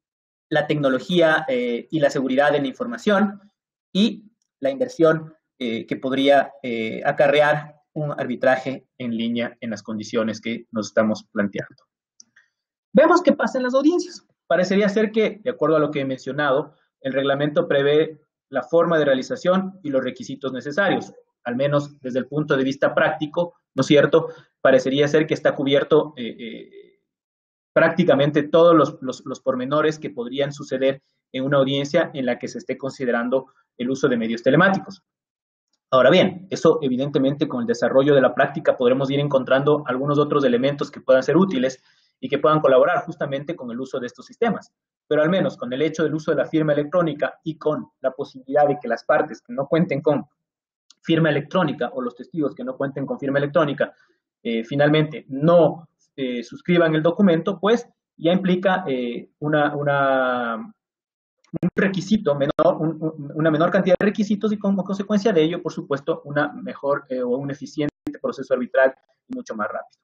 la tecnología eh, y la seguridad de la información y la inversión eh, que podría eh, acarrear un arbitraje en línea en las condiciones que nos estamos planteando. Vemos qué pasa en las audiencias. Parecería ser que, de acuerdo a lo que he mencionado, el reglamento prevé la forma de realización y los requisitos necesarios, al menos desde el punto de vista práctico, ¿no es cierto? Parecería ser que está cubierto eh, eh, prácticamente todos los, los, los pormenores que podrían suceder en una audiencia en la que se esté considerando el uso de medios telemáticos. Ahora bien, eso evidentemente con el desarrollo de la práctica podremos ir encontrando algunos otros elementos que puedan ser útiles y que puedan colaborar justamente con el uso de estos sistemas. Pero al menos con el hecho del uso de la firma electrónica y con la posibilidad de que las partes que no cuenten con firma electrónica o los testigos que no cuenten con firma electrónica eh, finalmente no eh, suscriban el documento, pues ya implica eh, una... una un requisito menor, un, un, una menor cantidad de requisitos y como consecuencia de ello, por supuesto, una mejor eh, o un eficiente proceso arbitral y mucho más rápido.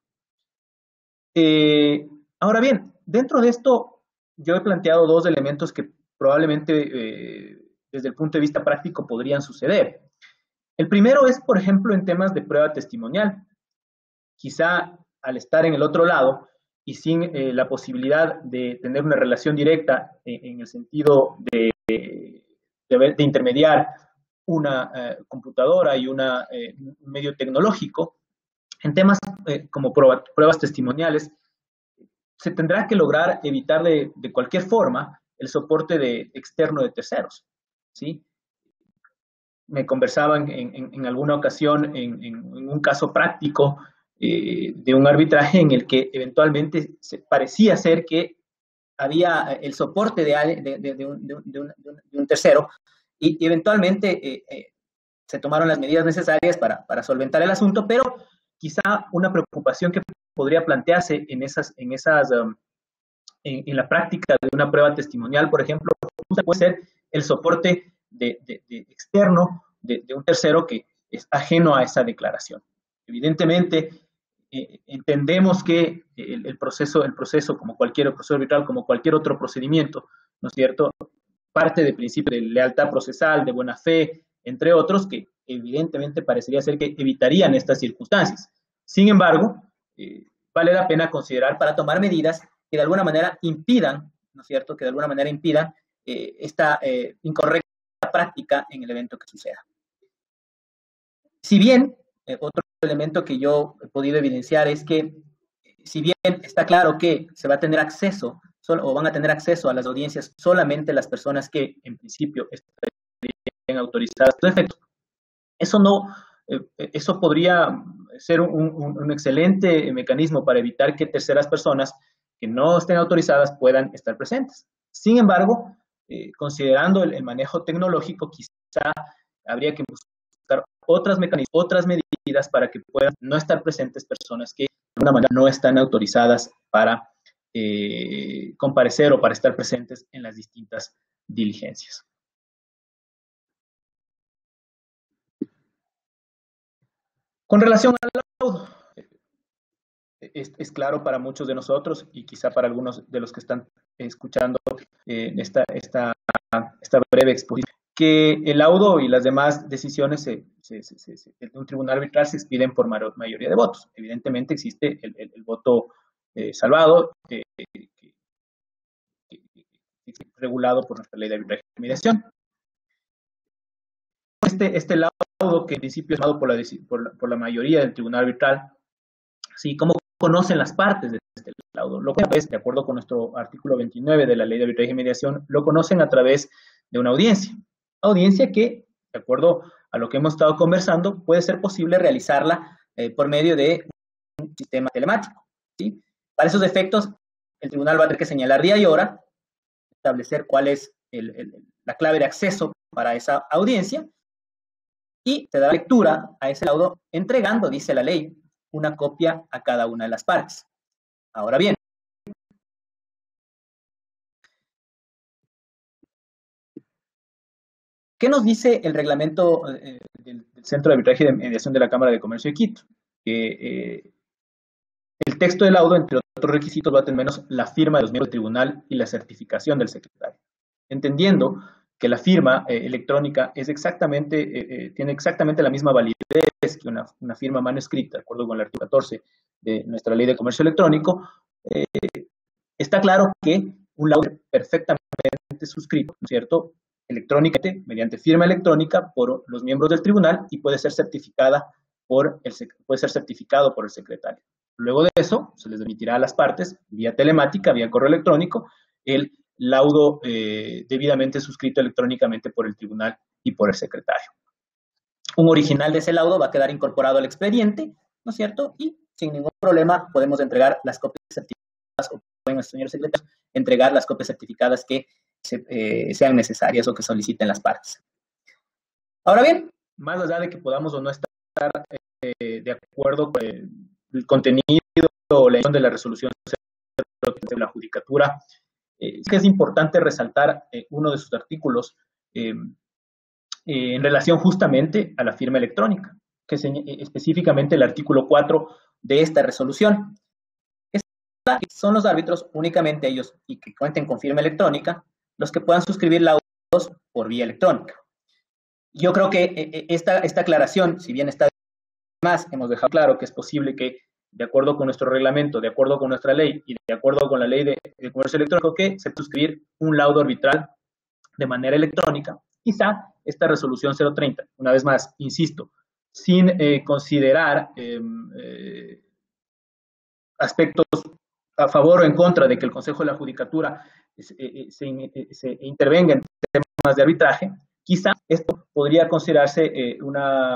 Eh, ahora bien, dentro de esto, yo he planteado dos elementos que probablemente eh, desde el punto de vista práctico podrían suceder. El primero es, por ejemplo, en temas de prueba testimonial. Quizá al estar en el otro lado, y sin eh, la posibilidad de tener una relación directa en, en el sentido de, de, de intermediar una eh, computadora y una, eh, un medio tecnológico, en temas eh, como prueba, pruebas testimoniales, se tendrá que lograr evitar de, de cualquier forma el soporte de, externo de terceros, ¿sí? Me conversaban en, en, en alguna ocasión en, en, en un caso práctico Eh, de un arbitraje en el que eventualmente se parecía ser que había el soporte de, de, de, de, un, de, un, de, un, de un tercero y, y eventualmente eh, eh, se tomaron las medidas necesarias para, para solventar el asunto, pero quizá una preocupación que podría plantearse en esas, en, esas um, en, en la práctica de una prueba testimonial, por ejemplo, puede ser el soporte de, de, de externo de, de un tercero que es ajeno a esa declaración. Evidentemente, eh, entendemos que el, el, proceso, el proceso, como cualquier proceso arbitral, como cualquier otro procedimiento, ¿no es cierto?, parte del principio de lealtad procesal, de buena fe, entre otros, que evidentemente parecería ser que evitarían estas circunstancias. Sin embargo, eh, vale la pena considerar para tomar medidas que de alguna manera impidan, ¿no es cierto?, que de alguna manera impidan eh, esta eh, incorrecta práctica en el evento que suceda. Si bien, eh, otro elemento que yo he podido evidenciar es que si bien está claro que se va a tener acceso, solo, o van a tener acceso a las audiencias solamente las personas que en principio estarían autorizadas a efectos, eso no, eh, eso podría ser un, un, un excelente mecanismo para evitar que terceras personas que no estén autorizadas puedan estar presentes. Sin embargo, eh, considerando el, el manejo tecnológico, quizá habría que buscar otras mecanismos, otras medidas para que puedan no estar presentes personas que de alguna manera no están autorizadas para eh, comparecer o para estar presentes en las distintas diligencias. Con relación al laudo, es, es claro para muchos de nosotros y quizá para algunos de los que están escuchando eh, esta, esta, esta breve exposición, que el laudo y las demás decisiones se, se, se, se, de un tribunal arbitral se expiden por mayoría de votos. Evidentemente existe el, el, el voto eh, salvado, eh, que, que, que, que, regulado por nuestra ley de arbitraje y mediación. Este, este laudo, que en principio es dado por la, por, la, por la mayoría del tribunal arbitral, ¿sí? ¿Cómo conocen las partes de este laudo? Lo que es, de acuerdo con nuestro artículo veintinueve de la ley de arbitraje y mediación, lo conocen a través de una audiencia. Audiencia que, de acuerdo a lo que hemos estado conversando, puede ser posible realizarla eh, por medio de un sistema telemático, ¿sí? Para esos efectos, el tribunal va a tener que señalar día y hora, establecer cuál es el, el, la clave de acceso para esa audiencia, y se da lectura a ese laudo entregando, dice la ley, una copia a cada una de las partes. Ahora bien, ¿qué nos dice el reglamento eh, del, del Centro de Arbitraje y de Mediación de la Cámara de Comercio de Quito? Que eh, el texto del laudo, entre otros requisitos, va a tener menos la firma de los miembros del tribunal y la certificación del secretario. Entendiendo que la firma eh, electrónica es exactamente, eh, eh, tiene exactamente la misma validez que una, una firma manuscrita, de acuerdo con el artículo catorce de nuestra ley de comercio electrónico, eh, está claro que un laudo perfectamente suscrito, ¿no es cierto?, electrónicamente, mediante firma electrónica por los miembros del tribunal y puede ser certificada por el, puede ser certificado por el secretario. Luego de eso, se les emitirá a las partes, vía telemática, vía correo electrónico, el laudo eh, debidamente suscrito electrónicamente por el tribunal y por el secretario. Un original de ese laudo va a quedar incorporado al expediente, ¿no es cierto? Y sin ningún problema podemos entregar las copias certificadas, o pueden los señores secretarios entregar las copias certificadas que se, eh, sean necesarias o que soliciten las partes. Ahora bien, más allá de que podamos o no estar eh, de acuerdo con el contenido o la edición de la resolución de la judicatura, eh, es que es importante resaltar eh, uno de sus artículos eh, eh, en relación justamente a la firma electrónica, que es eh, específicamente el artículo cuatro de esta resolución. Son los árbitros, únicamente ellos, y que cuenten con firma electrónica, los que puedan suscribir laudos por vía electrónica. Yo creo que eh, esta, esta aclaración, si bien está más, hemos dejado claro que es posible que, de acuerdo con nuestro reglamento, de acuerdo con nuestra ley y de acuerdo con la ley de, de comercio electrónico, que se puede suscribir un laudo arbitral de manera electrónica. Quizá esta resolución cero treinta, una vez más, insisto, sin eh, considerar eh, eh, aspectos a favor o en contra de que el Consejo de la Judicatura eh, se, eh, se intervenga en temas de arbitraje, quizá esto podría considerarse eh, una...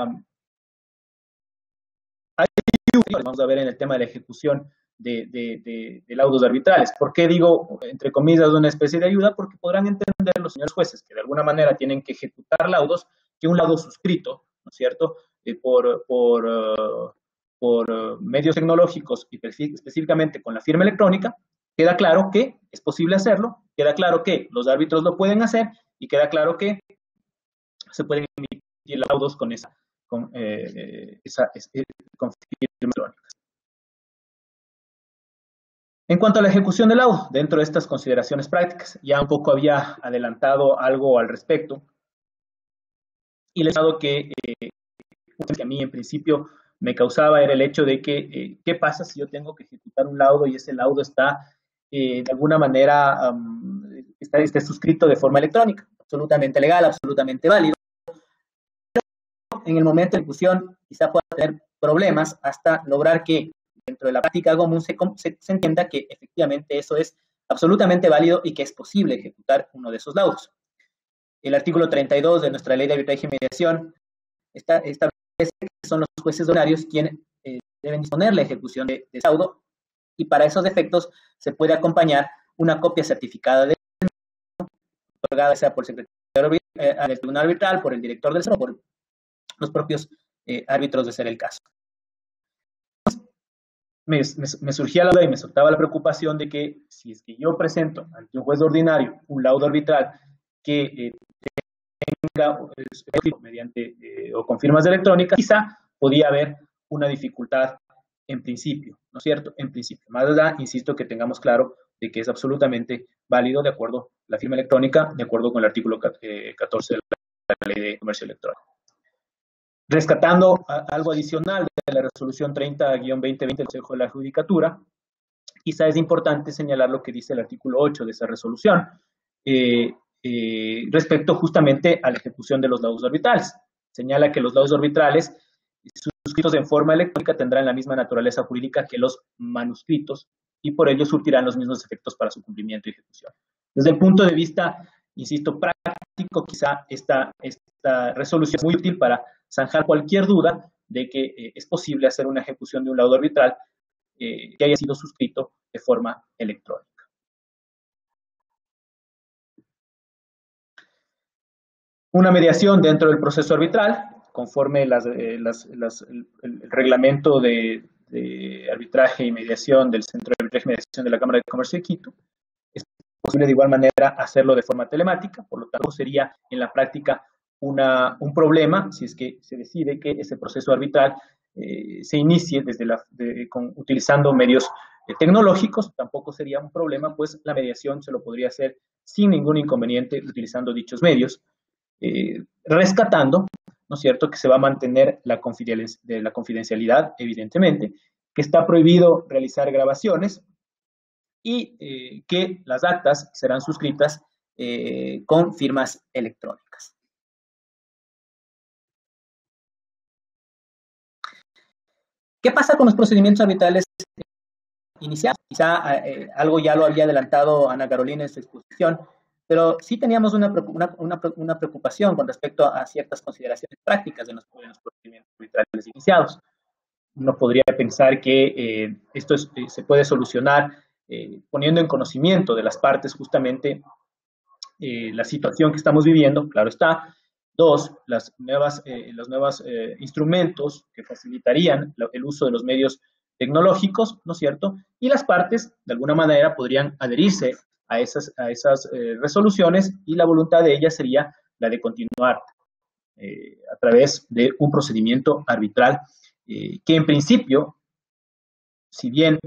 Vamos a ver en el tema de la ejecución de, de, de, de laudos arbitrales. ¿Por qué digo, entre comillas, una especie de ayuda? Porque podrán entender los señores jueces que de alguna manera tienen que ejecutar laudos, que un laudo suscrito, ¿no es cierto?, eh, por... por uh, por uh, medios tecnológicos y específicamente con la firma electrónica, queda claro que es posible hacerlo, queda claro que los árbitros lo pueden hacer y queda claro que se pueden emitir laudos con esa, con, eh, esa, esa con firma electrónica. En cuanto a la ejecución del laudo, dentro de estas consideraciones prácticas, ya un poco había adelantado algo al respecto y les he dado que, eh, que a mí en principio me causaba era el hecho de que, eh, ¿qué pasa si yo tengo que ejecutar un laudo y ese laudo está, eh, de alguna manera, um, está, está suscrito de forma electrónica? Absolutamente legal, absolutamente válido. Pero en el momento de ejecución quizá pueda tener problemas hasta lograr que dentro de la práctica común se, se, se entienda que efectivamente eso es absolutamente válido y que es posible ejecutar uno de esos laudos. El artículo treinta y dos de nuestra Ley de Arbitraje y Mediación está, establece que son los jueces ordinarios quienes eh, deben disponer la ejecución de, de ese laudo, y para esos efectos se puede acompañar una copia certificada de otorgada sea por el secretario eh, del tribunal arbitral, por el director del centro, por los propios eh, árbitros de ser el caso. Me, me, me surgía la duda y me soltaba la preocupación de que si es que yo presento ante un juez ordinario un laudo arbitral que eh, tenga eh, mediante eh, o con firmas electrónicas, quizá podía haber una dificultad en principio, ¿no es cierto? En principio. Más allá, insisto, que tengamos claro de que es absolutamente válido de acuerdo a la firma electrónica, de acuerdo con el artículo catorce de la Ley de Comercio Electrónico. Rescatando a, algo adicional de la resolución treinta guión veinte veinte del Consejo de la Judicatura, quizá es importante señalar lo que dice el artículo ocho de esa resolución, eh, eh, respecto justamente a la ejecución de los laudos arbitrales. Señala que los laudos arbitrales suscritos en forma electrónica tendrán la misma naturaleza jurídica que los manuscritos y por ello surtirán los mismos efectos para su cumplimiento y ejecución. Desde el punto de vista, insisto, práctico, quizá esta, esta resolución es muy útil para zanjar cualquier duda de que eh, es posible hacer una ejecución de un laudo arbitral eh, que haya sido suscrito de forma electrónica. Una mediación dentro del proceso arbitral, conforme las, eh, las, las, el, el reglamento de, de arbitraje y mediación del Centro de Arbitraje y Mediación de la Cámara de Comercio de Quito, es posible de igual manera hacerlo de forma telemática, por lo tanto sería en la práctica una, un problema si es que se decide que ese proceso arbitral eh, se inicie desde la, de, con, utilizando medios eh, tecnológicos. Tampoco sería un problema, pues la mediación se lo podría hacer sin ningún inconveniente utilizando dichos medios, eh, rescatando, ¿no es cierto?, que se va a mantener la, confidencialidad, de la confidencialidad, evidentemente, que está prohibido realizar grabaciones y eh, que las actas serán suscritas eh, con firmas electrónicas. ¿Qué pasa con los procedimientos arbitrales iniciados? Quizá eh, algo ya lo había adelantado Ana Carolina en su exposición, pero sí teníamos una, una, una, una preocupación con respecto a ciertas consideraciones prácticas de los, de los procedimientos arbitrales iniciados. Uno podría pensar que eh, esto es, eh, se puede solucionar eh, poniendo en conocimiento de las partes justamente eh, la situación que estamos viviendo, claro está. Dos, las nuevas, eh, los nuevos eh, instrumentos que facilitarían el uso de los medios tecnológicos, ¿no es cierto? Y las partes, de alguna manera, podrían adherirse a esas, a esas eh, resoluciones y la voluntad de ellas sería la de continuar eh, a través de un procedimiento arbitral eh, que en principio, si bien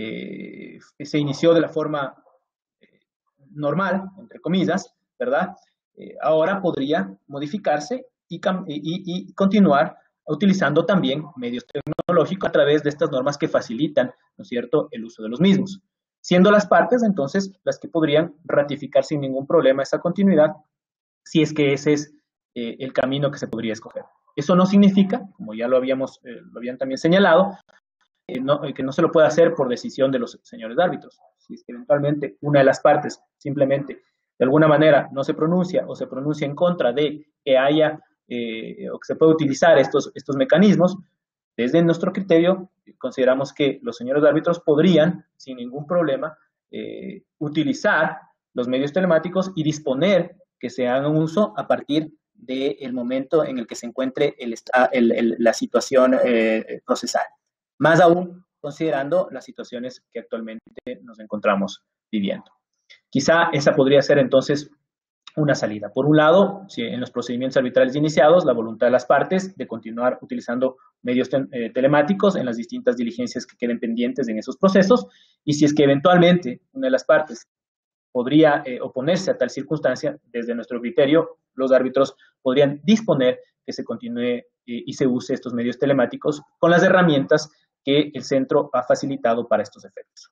eh, se inició de la forma eh, normal, entre comillas, ¿verdad? Eh, ahora podría modificarse y, y, y continuar utilizando también medios tecnológicos a través de estas normas que facilitan, ¿no es cierto?, el uso de los mismos. Siendo las partes, entonces, las que podrían ratificar sin ningún problema esa continuidad, si es que ese es eh, el camino que se podría escoger. Eso no significa, como ya lo habíamos, eh, lo habían también señalado, eh, no, eh, que no se lo pueda hacer por decisión de los señores árbitros. Si es que eventualmente una de las partes simplemente de alguna manera no se pronuncia o se pronuncia en contra de que haya eh, o que se pueda utilizar estos, estos mecanismos, desde nuestro criterio consideramos que los señores árbitros podrían, sin ningún problema, eh, utilizar los medios telemáticos y disponer que se hagan uso a partir del momento en el que se encuentre el, el, el, la situación eh, procesal. Más aún considerando las situaciones que actualmente nos encontramos viviendo. Quizá esa podría ser entonces una salida. Por un lado, si en los procedimientos arbitrales iniciados, la voluntad de las partes de continuar utilizando medios te eh, telemáticos en las distintas diligencias que queden pendientes en esos procesos, y si es que eventualmente una de las partes podría eh, oponerse a tal circunstancia, desde nuestro criterio, los árbitros podrían disponer que se continúe eh, y se use estos medios telemáticos con las herramientas que el centro ha facilitado para estos efectos.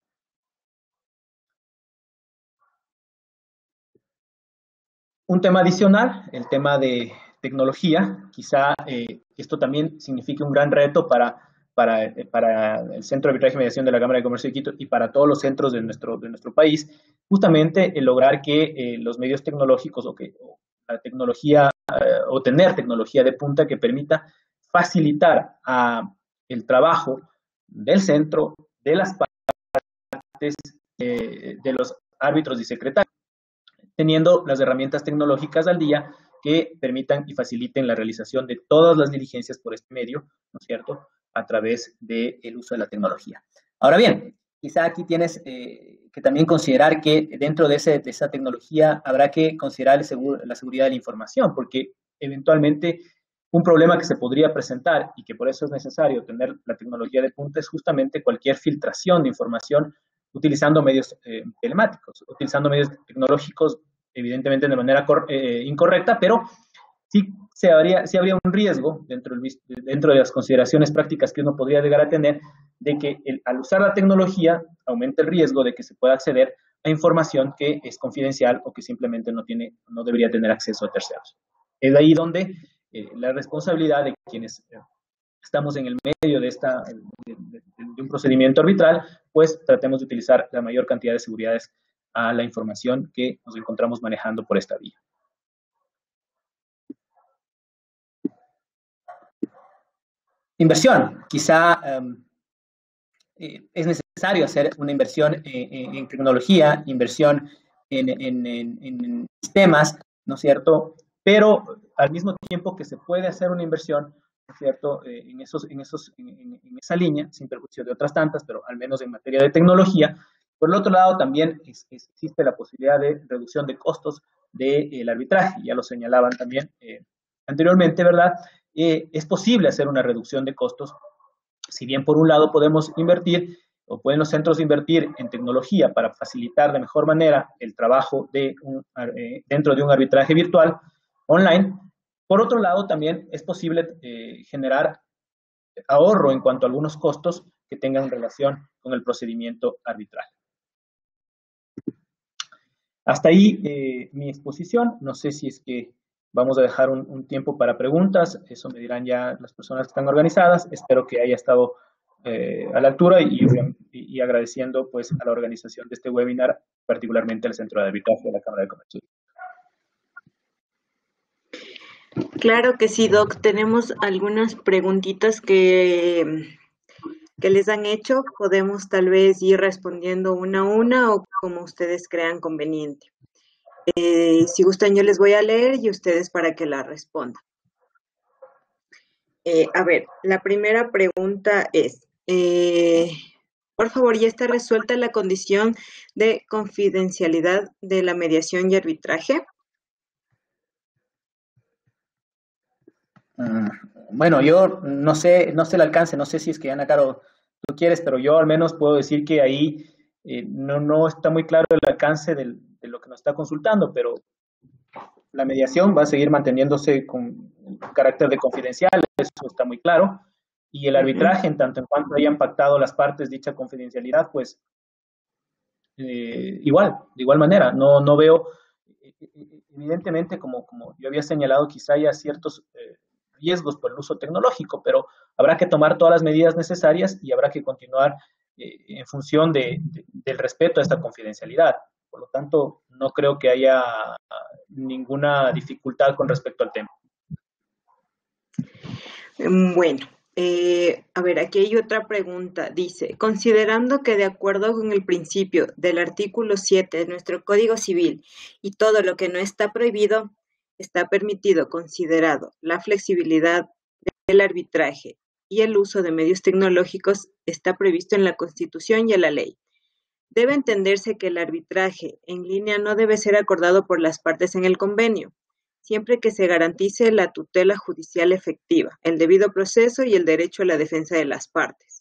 Un tema adicional, el tema de tecnología. Quizá eh, esto también signifique un gran reto para para, para el Centro de Arbitraje y Mediación de la Cámara de Comercio de Quito y para todos los centros de nuestro, de nuestro país, justamente el lograr que eh, los medios tecnológicos o que o la tecnología, eh, o tener tecnología de punta que permita facilitar a el trabajo del centro, de las partes, eh, de los árbitros y secretarios, teniendo las herramientas tecnológicas al día que permitan y faciliten la realización de todas las diligencias por este medio, ¿no es cierto?, a través del uso de la tecnología. Ahora bien, quizá aquí tienes eh, que también considerar que dentro de, ese, de esa tecnología habrá que considerar el seguro, la seguridad de la información, porque eventualmente un problema que se podría presentar y que por eso es necesario tener la tecnología de punta es justamente cualquier filtración de información utilizando medios eh, telemáticos, utilizando medios tecnológicos, evidentemente de manera eh, incorrecta, pero sí, se habría, sí habría un riesgo dentro, del, dentro de las consideraciones prácticas que uno podría llegar a tener de que el, al usar la tecnología aumenta el riesgo de que se pueda acceder a información que es confidencial o que simplemente no, tiene, no debería tener acceso a terceros. Es ahí donde eh, la responsabilidad de quienes eh, estamos en el medio de, esta, de, de, de un procedimiento arbitral, pues tratemos de utilizar la mayor cantidad de seguridades a la información que nos encontramos manejando por esta vía. Inversión. Quizá um, eh, es necesario hacer una inversión eh, en tecnología, inversión en, en, en, en sistemas, ¿no es cierto? Pero al mismo tiempo que se puede hacer una inversión, ¿no es cierto?, eh, en, esos, en, esos, en, en esa línea, sin perjuicio de otras tantas, pero al menos en materia de tecnología. Por el otro lado, también es, es, existe la posibilidad de reducción de costos del de, arbitraje, ya lo señalaban también eh, anteriormente, ¿verdad? Eh, es posible hacer una reducción de costos, si bien por un lado podemos invertir, o pueden los centros invertir en tecnología para facilitar de mejor manera el trabajo de un, eh, dentro de un arbitraje virtual online. Por otro lado, también es posible eh, generar ahorro en cuanto a algunos costos que tengan relación con el procedimiento arbitral. Hasta ahí eh, mi exposición. No sé si es que vamos a dejar un, un tiempo para preguntas. Eso me dirán ya las personas que están organizadas. Espero que haya estado eh, a la altura y, y, y agradeciendo pues a la organización de este webinar, particularmente al Centro de Arbitraje de la Cámara de Comercio. Claro que sí, Doc. Tenemos algunas preguntitas que, que les han hecho. Podemos tal vez ir respondiendo una a una o como ustedes crean conveniente. Eh, si gustan, yo les voy a leer y ustedes para que la respondan. Eh, a ver, la primera pregunta es, eh, por favor, ¿ya está resuelta la condición de confidencialidad de la mediación y arbitraje? Bueno, yo no sé, no sé el alcance, no sé si es que Ana Caro tú quieres, pero yo al menos puedo decir que ahí eh, no, no está muy claro el alcance del, de lo que nos está consultando, pero la mediación va a seguir manteniéndose con carácter de confidencial, eso está muy claro, y el arbitraje, en tanto en cuanto hayan pactado las partes dicha confidencialidad, pues eh, igual, de igual manera, no, no veo, evidentemente, como, como yo había señalado, quizá haya ciertos eh, riesgos por el uso tecnológico, pero habrá que tomar todas las medidas necesarias y habrá que continuar eh, en función de, de, del respeto a esta confidencialidad. Por lo tanto, no creo que haya ninguna dificultad con respecto al tema. Bueno, eh, a ver, aquí hay otra pregunta. Dice, considerando que de acuerdo con el principio del artículo siete de nuestro Código Civil y todo lo que no está prohibido, está permitido, considerado la flexibilidad del arbitraje y el uso de medios tecnológicos está previsto en la Constitución y en la ley. Debe entenderse que el arbitraje en línea no debe ser acordado por las partes en el convenio, siempre que se garantice la tutela judicial efectiva, el debido proceso y el derecho a la defensa de las partes.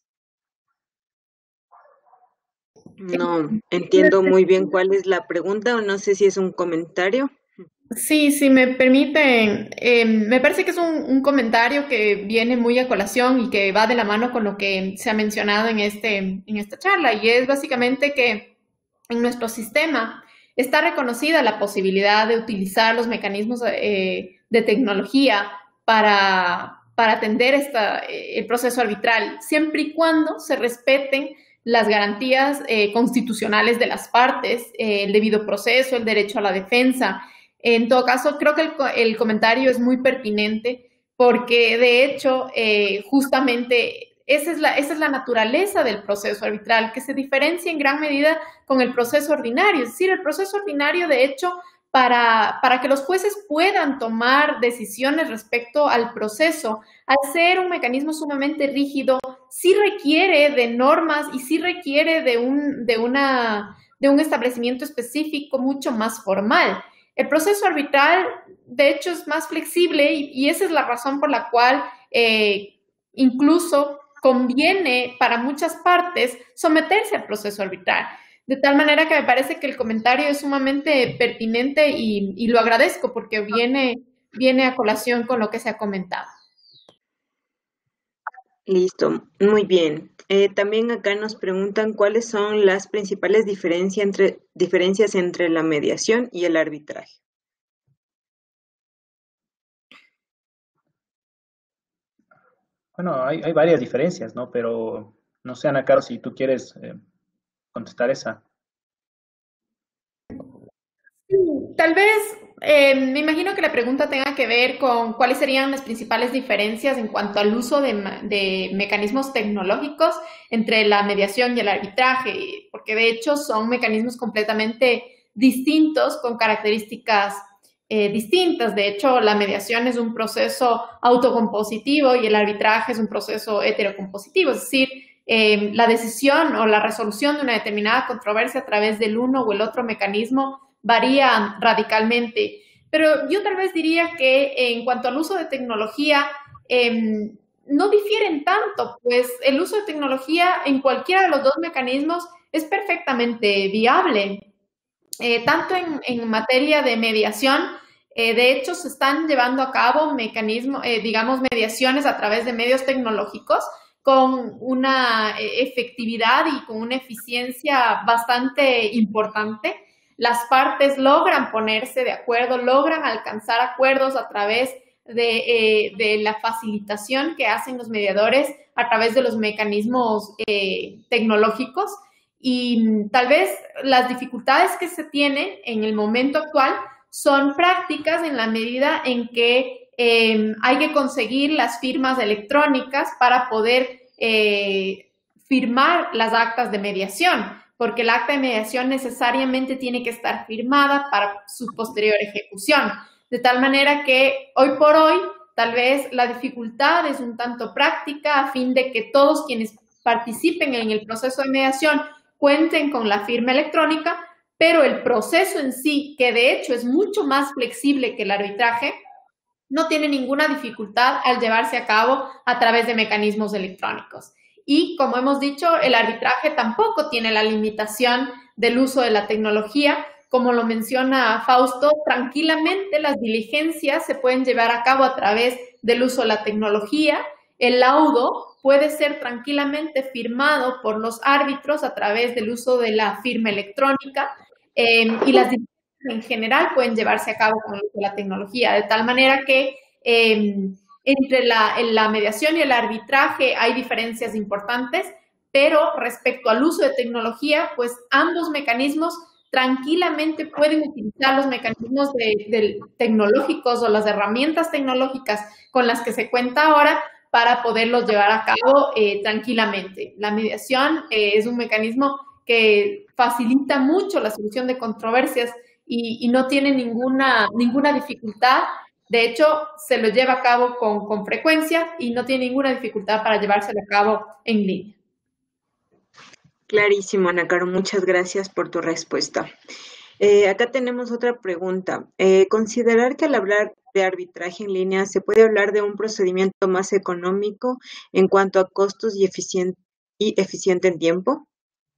No entiendo muy bien cuál es la pregunta o no sé si es un comentario. Sí, si me permiten, eh, me parece que es un, un comentario que viene muy a colación y que va de la mano con lo que se ha mencionado en, este, en esta charla, y es básicamente que en nuestro sistema está reconocida la posibilidad de utilizar los mecanismos eh, de tecnología para, para atender esta, eh, el proceso arbitral, siempre y cuando se respeten las garantías eh, constitucionales de las partes, eh, el debido proceso, el derecho a la defensa. En todo caso, creo que el, el comentario es muy pertinente porque, de hecho, eh, justamente esa es, la, esa es la naturaleza del proceso arbitral, que se diferencia en gran medida con el proceso ordinario. Es decir, el proceso ordinario, de hecho, para, para que los jueces puedan tomar decisiones respecto al proceso, al ser un mecanismo sumamente rígido, sí requiere de normas y sí requiere de un, de una, de un establecimiento específico mucho más formal. El proceso arbitral, de hecho, es más flexible y, y esa es la razón por la cual eh, incluso conviene para muchas partes someterse al proceso arbitral. De tal manera que me parece que el comentario es sumamente pertinente y, y lo agradezco porque viene, viene a colación con lo que se ha comentado. Listo, muy bien. Eh, también acá nos preguntan cuáles son las principales diferencia entre, diferencias entre la mediación y el arbitraje. Bueno, hay, hay varias diferencias, ¿no? Pero no sé, Ana Caro, si tú quieres eh, contestar esa. Tal vez, eh, me imagino que la pregunta tenga que ver con cuáles serían las principales diferencias en cuanto al uso de, de mecanismos tecnológicos entre la mediación y el arbitraje, porque de hecho son mecanismos completamente distintos con características eh, distintas. De hecho, la mediación es un proceso autocompositivo y el arbitraje es un proceso heterocompositivo, es decir, eh, la decisión o la resolución de una determinada controversia a través del uno o el otro mecanismo varía radicalmente. Pero yo tal vez diría que en cuanto al uso de tecnología, eh, no difieren tanto, pues el uso de tecnología en cualquiera de los dos mecanismos es perfectamente viable. Eh, tanto en, en materia de mediación, eh, de hecho se están llevando a cabo mecanismos, eh, digamos, mediaciones a través de medios tecnológicos con una efectividad y con una eficiencia bastante importante. Las partes logran ponerse de acuerdo, logran alcanzar acuerdos a través de, eh, de la facilitación que hacen los mediadores a través de los mecanismos eh, tecnológicos. Y tal vez las dificultades que se tienen en el momento actual son prácticas en la medida en que eh, hay que conseguir las firmas electrónicas para poder eh, firmar las actas de mediación, porque el acta de mediación necesariamente tiene que estar firmada para su posterior ejecución. De tal manera que hoy por hoy, tal vez la dificultad es un tanto práctica a fin de que todos quienes participen en el proceso de mediación cuenten con la firma electrónica, pero el proceso en sí, que de hecho es mucho más flexible que el arbitraje, no tiene ninguna dificultad al llevarse a cabo a través de mecanismos electrónicos. Y como hemos dicho, el arbitraje tampoco tiene la limitación del uso de la tecnología. Como lo menciona Fausto, tranquilamente las diligencias se pueden llevar a cabo a través del uso de la tecnología. El laudo puede ser tranquilamente firmado por los árbitros a través del uso de la firma electrónica eh, y las diligencias en general pueden llevarse a cabo con el uso de la tecnología, de tal manera que eh, entre la, la mediación y el arbitraje hay diferencias importantes, pero respecto al uso de tecnología, pues ambos mecanismos tranquilamente pueden utilizar los mecanismos de, de tecnológicos o las herramientas tecnológicas con las que se cuenta ahora para poderlos llevar a cabo eh, tranquilamente. La mediación eh, es un mecanismo que facilita mucho la solución de controversias y, y no tiene ninguna, ninguna dificultad. De hecho, se lo lleva a cabo con, con frecuencia y no tiene ninguna dificultad para llevárselo a cabo en línea. Clarísimo, Ana Caro, muchas gracias por tu respuesta. Eh, acá tenemos otra pregunta. Eh, ¿Considerar que al hablar de arbitraje en línea se puede hablar de un procedimiento más económico en cuanto a costos y eficiente, y eficiente en tiempo?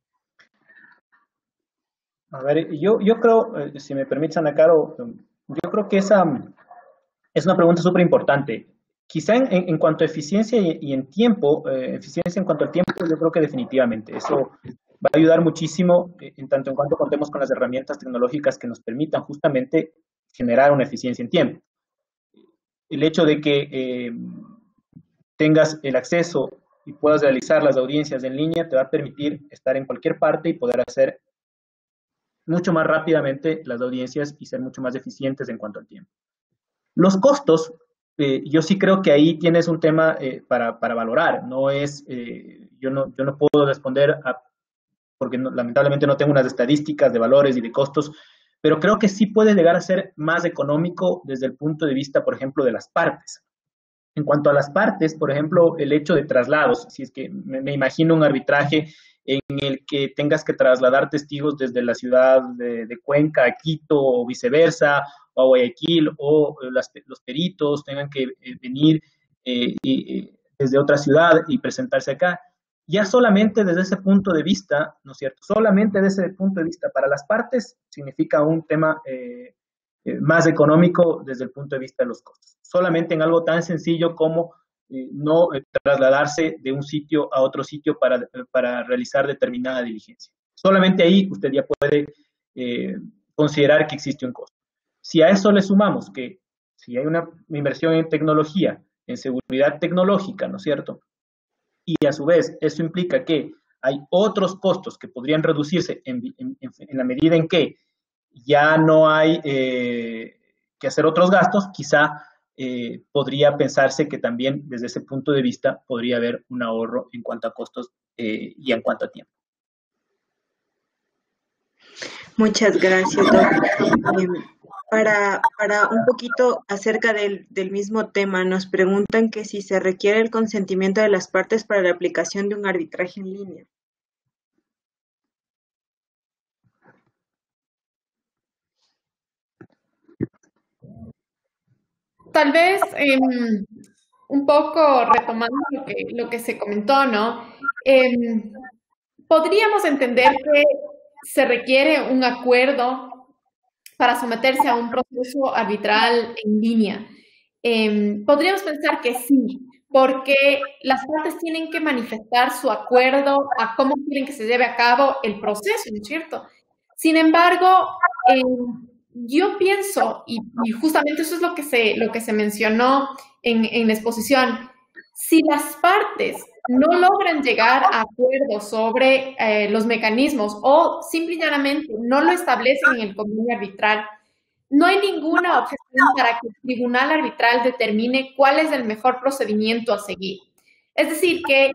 A ver, yo, yo creo, eh, si me permites, Ana Caro, yo creo que esa es una pregunta súper importante. Quizá en, en, en cuanto a eficiencia y, y en tiempo, eh, eficiencia en cuanto al tiempo, yo creo que definitivamente eso va a ayudar muchísimo eh, en tanto en cuanto contemos con las herramientas tecnológicas que nos permitan justamente generar una eficiencia en tiempo. El hecho de que eh, tengas el acceso y puedas realizar las audiencias en línea, te va a permitir estar en cualquier parte y poder hacer mucho más rápidamente las audiencias y ser mucho más eficientes en cuanto al tiempo. Los costos, eh, yo sí creo que ahí tienes un tema eh, para, para valorar. No es, eh, yo, no, yo no puedo responder a, porque no, lamentablemente no tengo unas estadísticas de valores y de costos, pero creo que sí puede llegar a ser más económico desde el punto de vista, por ejemplo, de las partes. En cuanto a las partes, por ejemplo, el hecho de traslados, si es que me, me imagino un arbitraje en el que tengas que trasladar testigos desde la ciudad de, de Cuenca a Quito o viceversa, o a Guayaquil, o las, los peritos tengan que eh, venir eh, eh, desde otra ciudad y presentarse acá. Ya solamente desde ese punto de vista, ¿no es cierto? Solamente desde ese punto de vista para las partes significa un tema eh, eh, más económico desde el punto de vista de los costos. Solamente en algo tan sencillo como eh, no eh, trasladarse de un sitio a otro sitio para, para realizar determinada diligencia. Solamente ahí usted ya puede eh, considerar que existe un costo. Si a eso le sumamos que si hay una inversión en tecnología, en seguridad tecnológica, ¿no es cierto? Y a su vez eso implica que hay otros costos que podrían reducirse en, en, en la medida en que ya no hay eh, que hacer otros gastos, quizá eh, podría pensarse que también desde ese punto de vista podría haber un ahorro en cuanto a costos eh, y en cuanto a tiempo. Muchas gracias, doctor. Eh, para, para un poquito acerca del, del mismo tema, nos preguntan que si se requiere el consentimiento de las partes para la aplicación de un arbitraje en línea. Tal vez eh, un poco retomando lo que, lo que se comentó, ¿no? Eh, podríamos entender que se requiere un acuerdo para someterse a un proceso arbitral en línea. Eh, podríamos pensar que sí, porque las partes tienen que manifestar su acuerdo a cómo quieren que se lleve a cabo el proceso, ¿no es cierto? Sin embargo, eh, yo pienso, y, y justamente eso es lo que se, lo que se mencionó en, en la exposición, si las partes no logran llegar a acuerdos sobre eh, los mecanismos o simple y llanamente no lo establecen en el convenio arbitral, no hay ninguna objeción para que el tribunal arbitral determine cuál es el mejor procedimiento a seguir. Es decir, que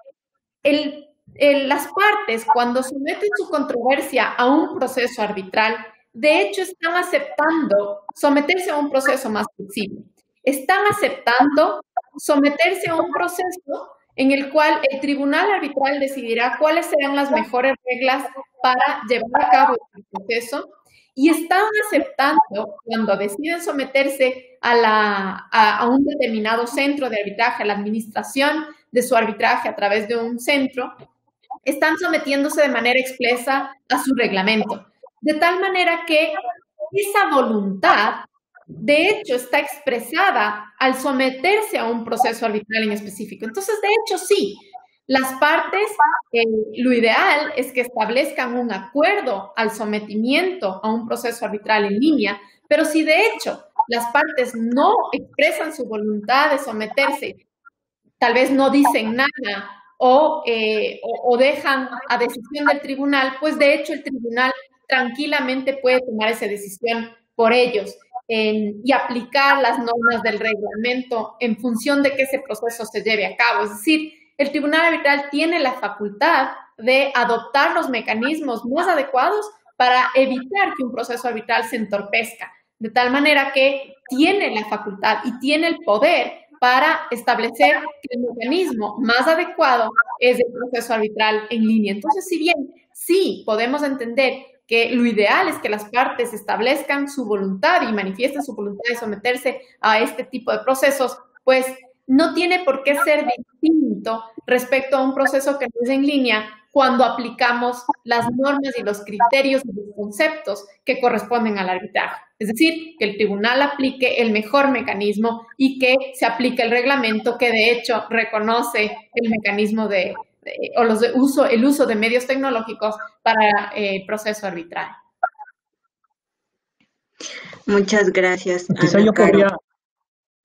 el, el, las partes, cuando someten su controversia a un proceso arbitral, de hecho están aceptando someterse a un proceso más flexible. Están aceptando someterse a un proceso en el cual el tribunal arbitral decidirá cuáles serán las mejores reglas para llevar a cabo el proceso, y están aceptando, cuando deciden someterse a, la, a, a un determinado centro de arbitraje, a la administración de su arbitraje a través de un centro, están sometiéndose de manera expresa a su reglamento. De tal manera que esa voluntad, de hecho, está expresada al someterse a un proceso arbitral en específico. Entonces, de hecho, sí, las partes, eh, lo ideal es que establezcan un acuerdo al sometimiento a un proceso arbitral en línea, pero si de hecho las partes no expresan su voluntad de someterse, tal vez no dicen nada o, eh, o, o dejan a decisión del tribunal, pues de hecho el tribunal tranquilamente puede tomar esa decisión por ellos en, y aplicar las normas del reglamento en función de que ese proceso se lleve a cabo. Es decir, el tribunal arbitral tiene la facultad de adoptar los mecanismos más adecuados para evitar que un proceso arbitral se entorpezca, de tal manera que tiene la facultad y tiene el poder para establecer que el mecanismo más adecuado es el proceso arbitral en línea. Entonces, si bien sí podemos entender que lo ideal es que las partes establezcan su voluntad y manifiesten su voluntad de someterse a este tipo de procesos, pues no tiene por qué ser distinto respecto a un proceso que no es en línea cuando aplicamos las normas y los criterios y los conceptos que corresponden al arbitraje. Es decir, que el tribunal aplique el mejor mecanismo y que se aplique el reglamento que de hecho reconoce el mecanismo de, de o los de uso, el uso de medios tecnológicos para el eh, proceso arbitral. Muchas gracias. Quizá yo podría,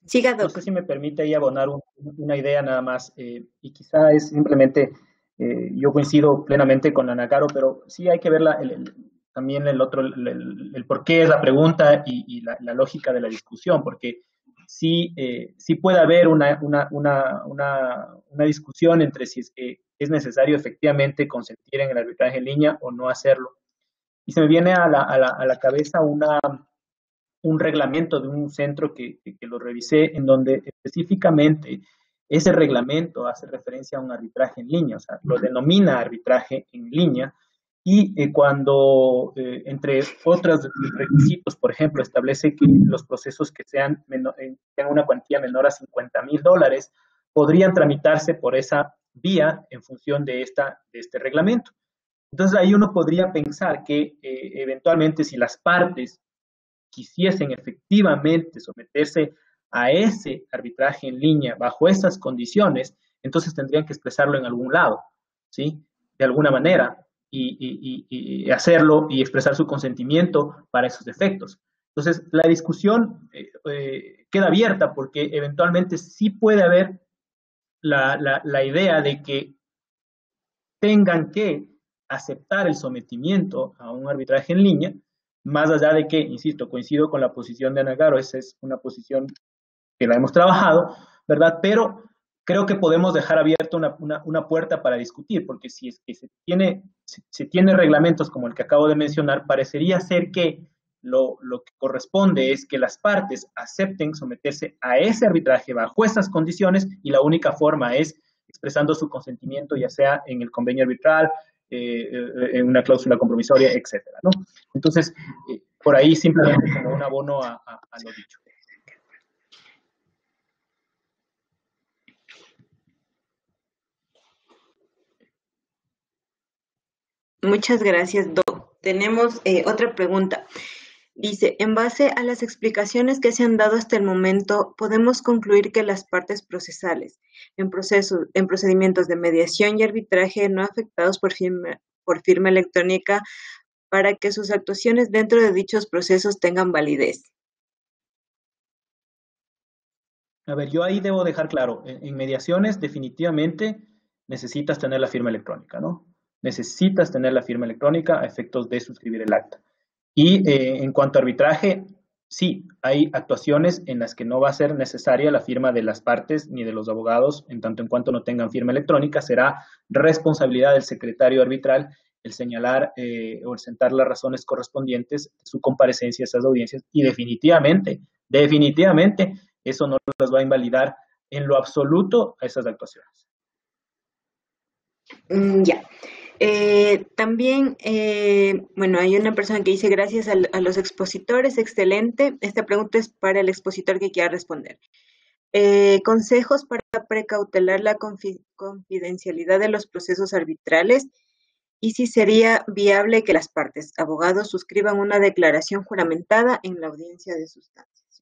Siga, Doc. No sé si me permite ahí abonar un, una idea nada más, eh, y quizá es simplemente, eh, yo coincido plenamente con Ana Caro, pero sí hay que ver la, el, el, también el otro, el, el, el por qué es la pregunta y, y la, la lógica de la discusión, porque sí, eh, sí puede haber una, una, una, una, una discusión entre si es que es necesario efectivamente consentir en el arbitraje en línea o no hacerlo. Y se me viene a la, a la, a la cabeza una, un reglamento de un centro que, que, que lo revisé, en donde específicamente ese reglamento hace referencia a un arbitraje en línea, o sea, lo denomina arbitraje en línea, y eh, cuando, eh, entre otros requisitos, por ejemplo, establece que los procesos que sean menor, eh, tengan una cuantía menor a cincuenta mil dólares podrían tramitarse por esa vía en función de, esta, de este reglamento. Entonces ahí uno podría pensar que eh, eventualmente si las partes quisiesen efectivamente someterse a ese arbitraje en línea bajo esas condiciones, entonces tendrían que expresarlo en algún lado, ¿sí? De alguna manera, y, y, y, y hacerlo y expresar su consentimiento para esos efectos. Entonces, la discusión eh, eh, queda abierta porque eventualmente sí puede haber la, la, la idea de que tengan que aceptar el sometimiento a un arbitraje en línea, más allá de que, insisto, coincido con la posición de Ana Caro, esa es una posición que la hemos trabajado, ¿verdad? Pero creo que podemos dejar abierta una, una, una puerta para discutir, porque si es que se tiene, se, se tiene reglamentos como el que acabo de mencionar, parecería ser que lo, lo que corresponde es que las partes acepten someterse a ese arbitraje bajo esas condiciones, y la única forma es expresando su consentimiento, ya sea en el convenio arbitral, eh, en una cláusula compromisoria, etcétera, ¿no? Entonces, eh, por ahí simplemente como un abono a, a, a lo dicho. Muchas gracias, Doc. Tenemos eh, otra pregunta. Dice, en base a las explicaciones que se han dado hasta el momento, podemos concluir que las partes procesales en, proceso, en procedimientos de mediación y arbitraje no afectados por firma, por firma electrónica para que sus actuaciones dentro de dichos procesos tengan validez. A ver, yo ahí debo dejar claro, en, en mediaciones definitivamente necesitas tener la firma electrónica, ¿no? Necesitas tener la firma electrónica a efectos de suscribir el acta. Y eh, en cuanto a arbitraje, sí, hay actuaciones en las que no va a ser necesaria la firma de las partes ni de los abogados, en tanto en cuanto no tengan firma electrónica, será responsabilidad del secretario arbitral el señalar eh, o el sentar las razones correspondientes de su comparecencia a esas audiencias, y definitivamente, definitivamente, eso no las va a invalidar en lo absoluto a esas actuaciones. Mm, ya. Eh, también, eh, bueno, hay una persona que dice gracias a, a los expositores, excelente. Esta pregunta es para el expositor que quiera responder. Eh, consejos para precautelar la confi confidencialidad de los procesos arbitrales, y si sería viable que las partes, abogados, suscriban una declaración juramentada en la audiencia de sustancias.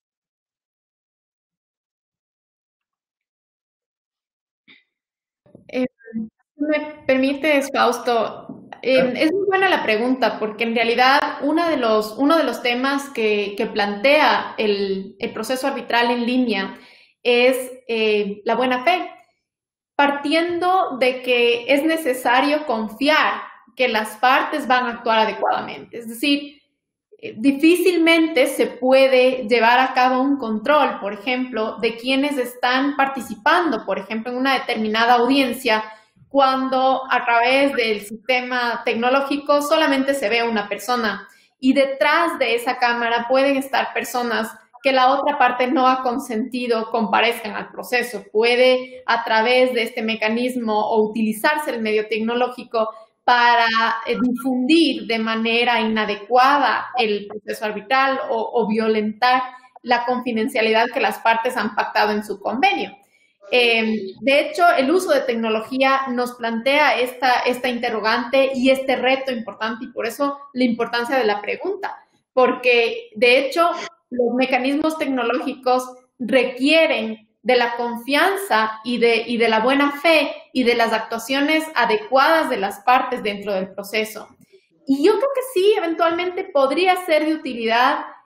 Eh, ¿Me permites, Fausto? Eh, es muy buena la pregunta, porque en realidad uno de los, uno de los temas que, que plantea el, el proceso arbitral en línea es eh, la buena fe, partiendo de que es necesario confiar que las partes van a actuar adecuadamente. Es decir, eh, difícilmente se puede llevar a cabo un control, por ejemplo, de quienes están participando, por ejemplo, en una determinada audiencia, cuando a través del sistema tecnológico solamente se ve una persona y detrás de esa cámara pueden estar personas que la otra parte no ha consentido comparezcan al proceso. Puede, a través de este mecanismo o utilizarse el medio tecnológico para eh, difundir de manera inadecuada el proceso arbitral o, o violentar la confidencialidad que las partes han pactado en su convenio. Eh, de hecho, el uso de tecnología nos plantea esta, esta interrogante y este reto importante, y por eso la importancia de la pregunta, porque de hecho los mecanismos tecnológicos requieren de la confianza y de, y de la buena fe y de las actuaciones adecuadas de las partes dentro del proceso. Y yo creo que sí, eventualmente podría ser de utilidad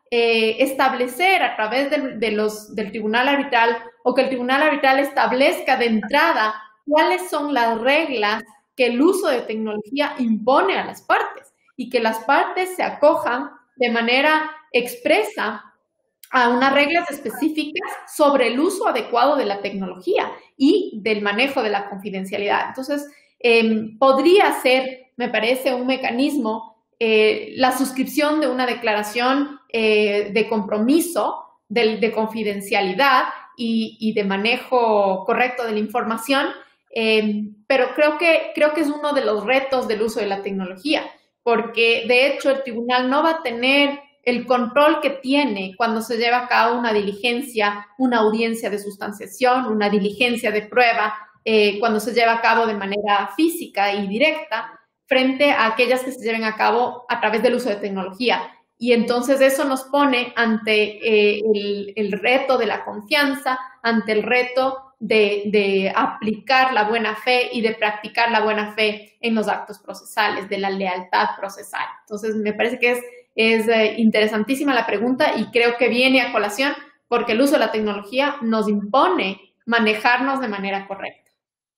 eh, establecer a través de, de los, del tribunal arbitral o que el tribunal arbitral establezca de entrada cuáles son las reglas que el uso de tecnología impone a las partes y que las partes se acojan de manera expresa a unas reglas específicas sobre el uso adecuado de la tecnología y del manejo de la confidencialidad. Entonces, eh, podría ser, me parece, un mecanismo, eh, la suscripción de una declaración eh, de compromiso de, de confidencialidad y, y de manejo correcto de la información, eh, pero creo que, creo que es uno de los retos del uso de la tecnología, porque de hecho el tribunal no va a tener el control que tiene cuando se lleva a cabo una diligencia, una audiencia de sustanciación, una diligencia de prueba, eh, cuando se lleva a cabo de manera física y directa, frente a aquellas que se lleven a cabo a través del uso de tecnología. Y entonces eso nos pone ante eh, el, el reto de la confianza, ante el reto de, de aplicar la buena fe y de practicar la buena fe en los actos procesales, de la lealtad procesal. Entonces me parece que es Es eh, interesantísima la pregunta y creo que viene a colación porque el uso de la tecnología nos impone manejarnos de manera correcta.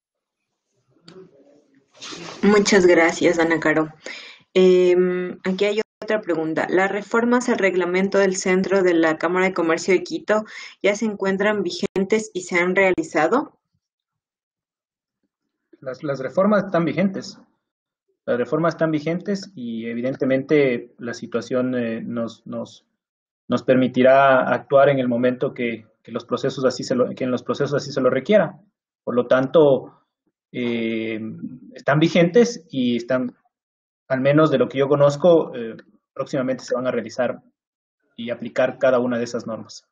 Muchas gracias, Ana Caro. Eh, aquí hay otra pregunta. ¿Las reformas al reglamento del Centro de la Cámara de Comercio de Quito ya se encuentran vigentes y se han realizado? Las, las reformas están vigentes. Las reformas están vigentes y evidentemente la situación eh, nos, nos, nos permitirá actuar en el momento que, que, los procesos así se lo, que en los procesos así se lo requiera. Por lo tanto, eh, están vigentes y están, al menos de lo que yo conozco, eh, próximamente se van a realizar y aplicar cada una de esas normas.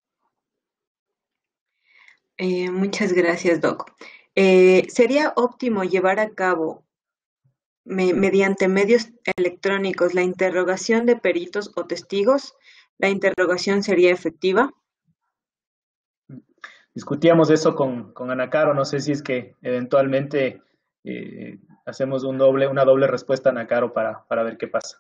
Eh, muchas gracias, Doc. Eh, ¿sería óptimo llevar a cabo Me, mediante medios electrónicos la interrogación de peritos o testigos? ¿La interrogación sería efectiva? Discutíamos eso con, con Ana Caro, no sé si es que eventualmente eh, hacemos un doble, una doble respuesta a Ana Caro para, para ver qué pasa.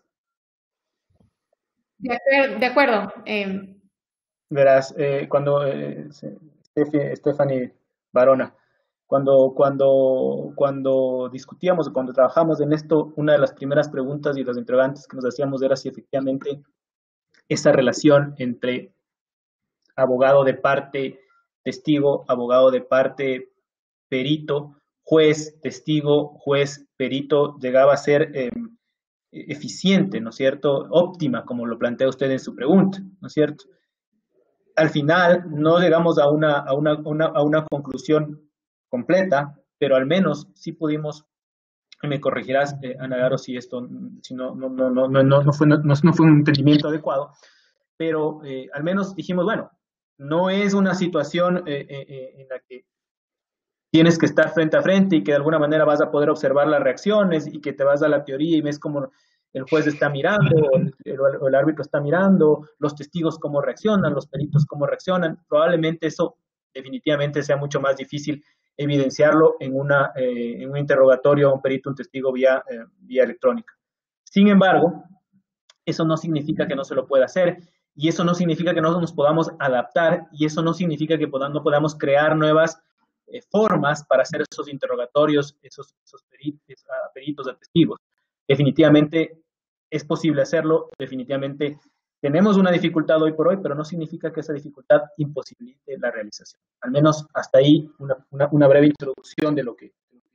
De acuerdo. De acuerdo. Eh... Verás, eh, cuando eh, Stephanie Barona, Cuando, cuando, cuando discutíamos, cuando trabajamos en esto, una de las primeras preguntas y los interrogantes que nos hacíamos era si efectivamente esa relación entre abogado de parte, testigo, abogado de parte, perito, juez, testigo, juez, perito, llegaba a ser eh, eficiente, ¿no es cierto? Óptima, como lo plantea usted en su pregunta, ¿no es cierto? Al final no llegamos a una, a una, una, a una conclusión completa, pero al menos sí pudimos, me corregirás, eh, Ana Caro, si esto, si no, no, no, no, no, no, fue, no, no fue un entendimiento adecuado, pero eh, al menos dijimos, bueno, no es una situación eh, eh, en la que tienes que estar frente a frente y que de alguna manera vas a poder observar las reacciones y que te vas a la teoría y ves cómo el juez está mirando, o el, el, el árbitro está mirando, los testigos cómo reaccionan, los peritos cómo reaccionan. Probablemente eso definitivamente sea mucho más difícil evidenciarlo en, una, eh, en un interrogatorio a un perito, un testigo vía, eh, vía electrónica. Sin embargo, eso no significa que no se lo pueda hacer y eso no significa que no nos podamos adaptar y eso no significa que podamos, no podamos crear nuevas eh, formas para hacer esos interrogatorios, esos, esos peritos, a peritos, a testigos. Definitivamente es posible hacerlo, definitivamente tenemos una dificultad hoy por hoy, pero no significa que esa dificultad imposibilite la realización. Al menos hasta ahí una, una, una breve introducción de lo que...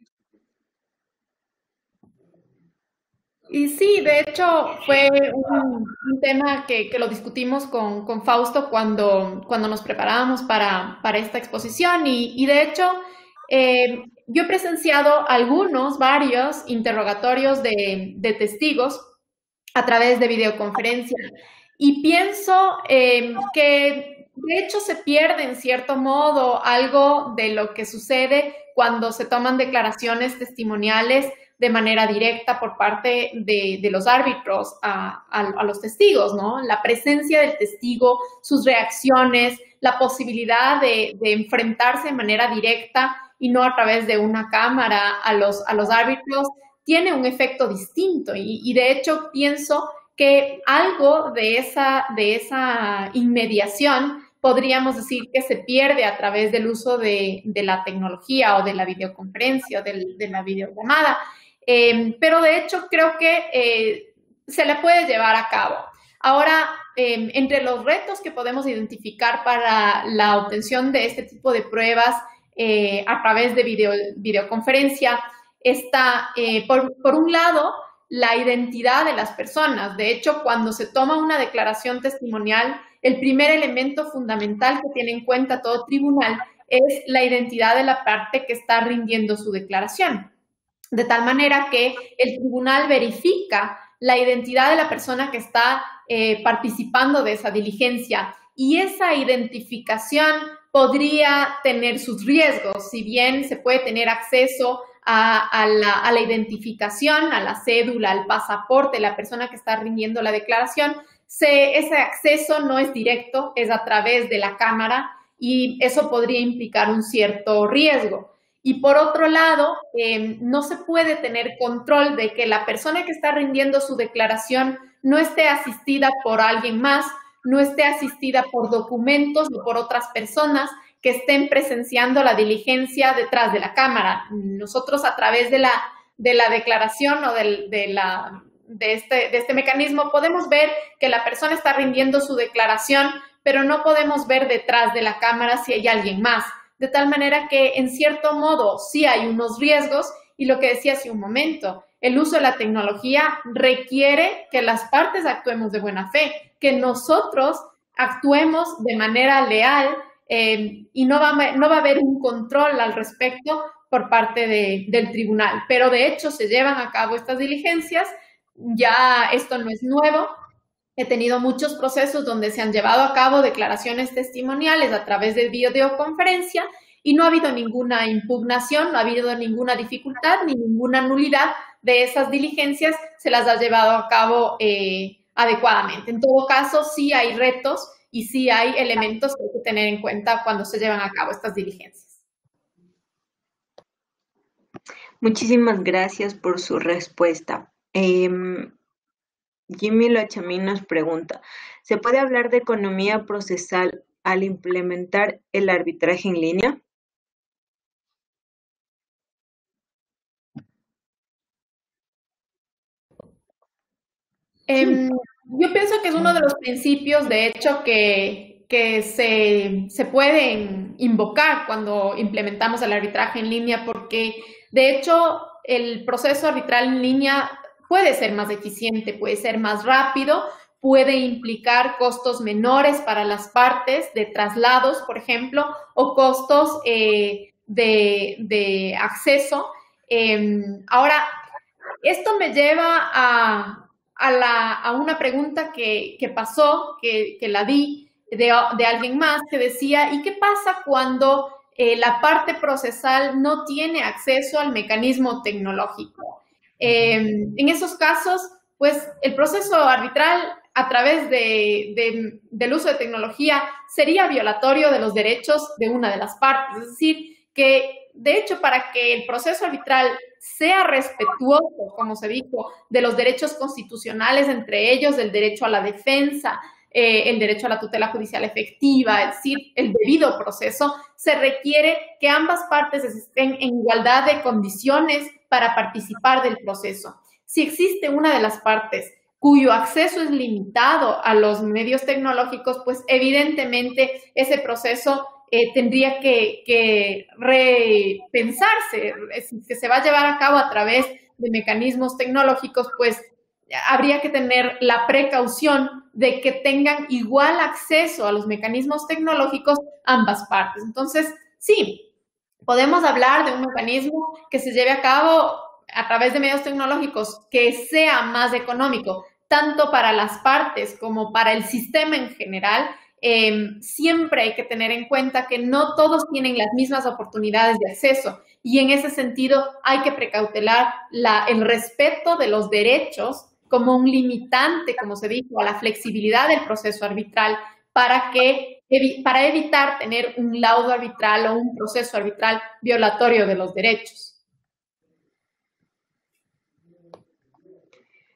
Y sí, de hecho fue un, un tema que, que lo discutimos con, con Fausto cuando, cuando nos preparábamos para, para esta exposición y, y de hecho eh, yo he presenciado algunos, varios interrogatorios de, de testigos a través de videoconferencia. Y pienso eh, que de hecho se pierde en cierto modo algo de lo que sucede cuando se toman declaraciones testimoniales de manera directa por parte de, de los árbitros a, a, a los testigos, ¿no? La presencia del testigo, sus reacciones, la posibilidad de, de enfrentarse de manera directa y no a través de una cámara a los, a los árbitros, tiene un efecto distinto y, y de hecho pienso que algo de esa, de esa inmediación podríamos decir que se pierde a través del uso de, de la tecnología o de la videoconferencia o de, de la videollamada. Eh, pero de hecho creo que eh, se le puede llevar a cabo. Ahora, eh, entre los retos que podemos identificar para la obtención de este tipo de pruebas eh, a través de video, videoconferencia está, eh, por, por un lado, la identidad de las personas. De hecho, cuando se toma una declaración testimonial, el primer elemento fundamental que tiene en cuenta todo tribunal es la identidad de la parte que está rindiendo su declaración. De tal manera que el tribunal verifica la identidad de la persona que está eh, participando de esa diligencia, y esa identificación podría tener sus riesgos. Si bien se puede tener acceso a, a, la, a la identificación, a la cédula, al pasaporte de la persona que está rindiendo la declaración, se, ese acceso no es directo, es a través de la cámara, y eso podría implicar un cierto riesgo. Y por otro lado, eh, no se puede tener control de que la persona que está rindiendo su declaración no esté asistida por alguien más, no esté asistida por documentos o por otras personas que estén presenciando la diligencia detrás de la cámara. Nosotros, a través de la, de la declaración o de, de, la, de, este, de este mecanismo, podemos ver que la persona está rindiendo su declaración, pero no podemos ver detrás de la cámara si hay alguien más. De tal manera que, en cierto modo, sí hay unos riesgos, y lo que decía hace un momento, el uso de la tecnología requiere que las partes actuemos de buena fe, que nosotros actuemos de manera leal, eh, y no va, no va a haber un control al respecto por parte de, del tribunal. Pero, de hecho, se llevan a cabo estas diligencias. Ya esto no es nuevo. He tenido muchos procesos donde se han llevado a cabo declaraciones testimoniales a través de videoconferencia y no ha habido ninguna impugnación, no ha habido ninguna dificultad ni ninguna nulidad de esas diligencias. Se las ha llevado a cabo eh, adecuadamente. En todo caso, sí hay retos y sí hay elementos que hay que tener en cuenta cuando se llevan a cabo estas diligencias. Muchísimas gracias por su respuesta. Eh, Jimmy Lachamín nos pregunta, ¿se puede hablar de economía procesal al implementar el arbitraje en línea? Eh, yo pienso que es uno de los principios, de hecho, que, que se, se pueden invocar cuando implementamos el arbitraje en línea, porque, de hecho, el proceso arbitral en línea puede ser más eficiente, puede ser más rápido, puede implicar costos menores para las partes de traslados, por ejemplo, o costos eh, de, de acceso. Eh, ahora, esto me lleva a, a, la, a una pregunta que, que pasó, que, que la di de, de alguien más, que decía, ¿y qué pasa cuando eh, la parte procesal no tiene acceso al mecanismo tecnológico? Eh, en esos casos, pues el proceso arbitral a través de, de, del uso de tecnología sería violatorio de los derechos de una de las partes. Es decir, que de hecho para que el proceso arbitral sea respetuoso, como se dijo, de los derechos constitucionales, entre ellos el derecho a la defensa, eh, el derecho a la tutela judicial efectiva, es decir, el debido proceso, se requiere que ambas partes estén en igualdad de condiciones para participar del proceso. Si existe una de las partes cuyo acceso es limitado a los medios tecnológicos, pues evidentemente ese proceso eh, tendría que, que repensarse. Si se va a llevar a cabo a través de mecanismos tecnológicos, pues habría que tener la precaución de que tengan igual acceso a los mecanismos tecnológicos ambas partes. Entonces, sí, podemos hablar de un mecanismo que se lleve a cabo a través de medios tecnológicos que sea más económico, tanto para las partes como para el sistema en general. Eh, siempre hay que tener en cuenta que no todos tienen las mismas oportunidades de acceso, y en ese sentido hay que precautelar la, el respeto de los derechos como un limitante, como se dijo, a la flexibilidad del proceso arbitral para, que, para evitar tener un laudo arbitral o un proceso arbitral violatorio de los derechos.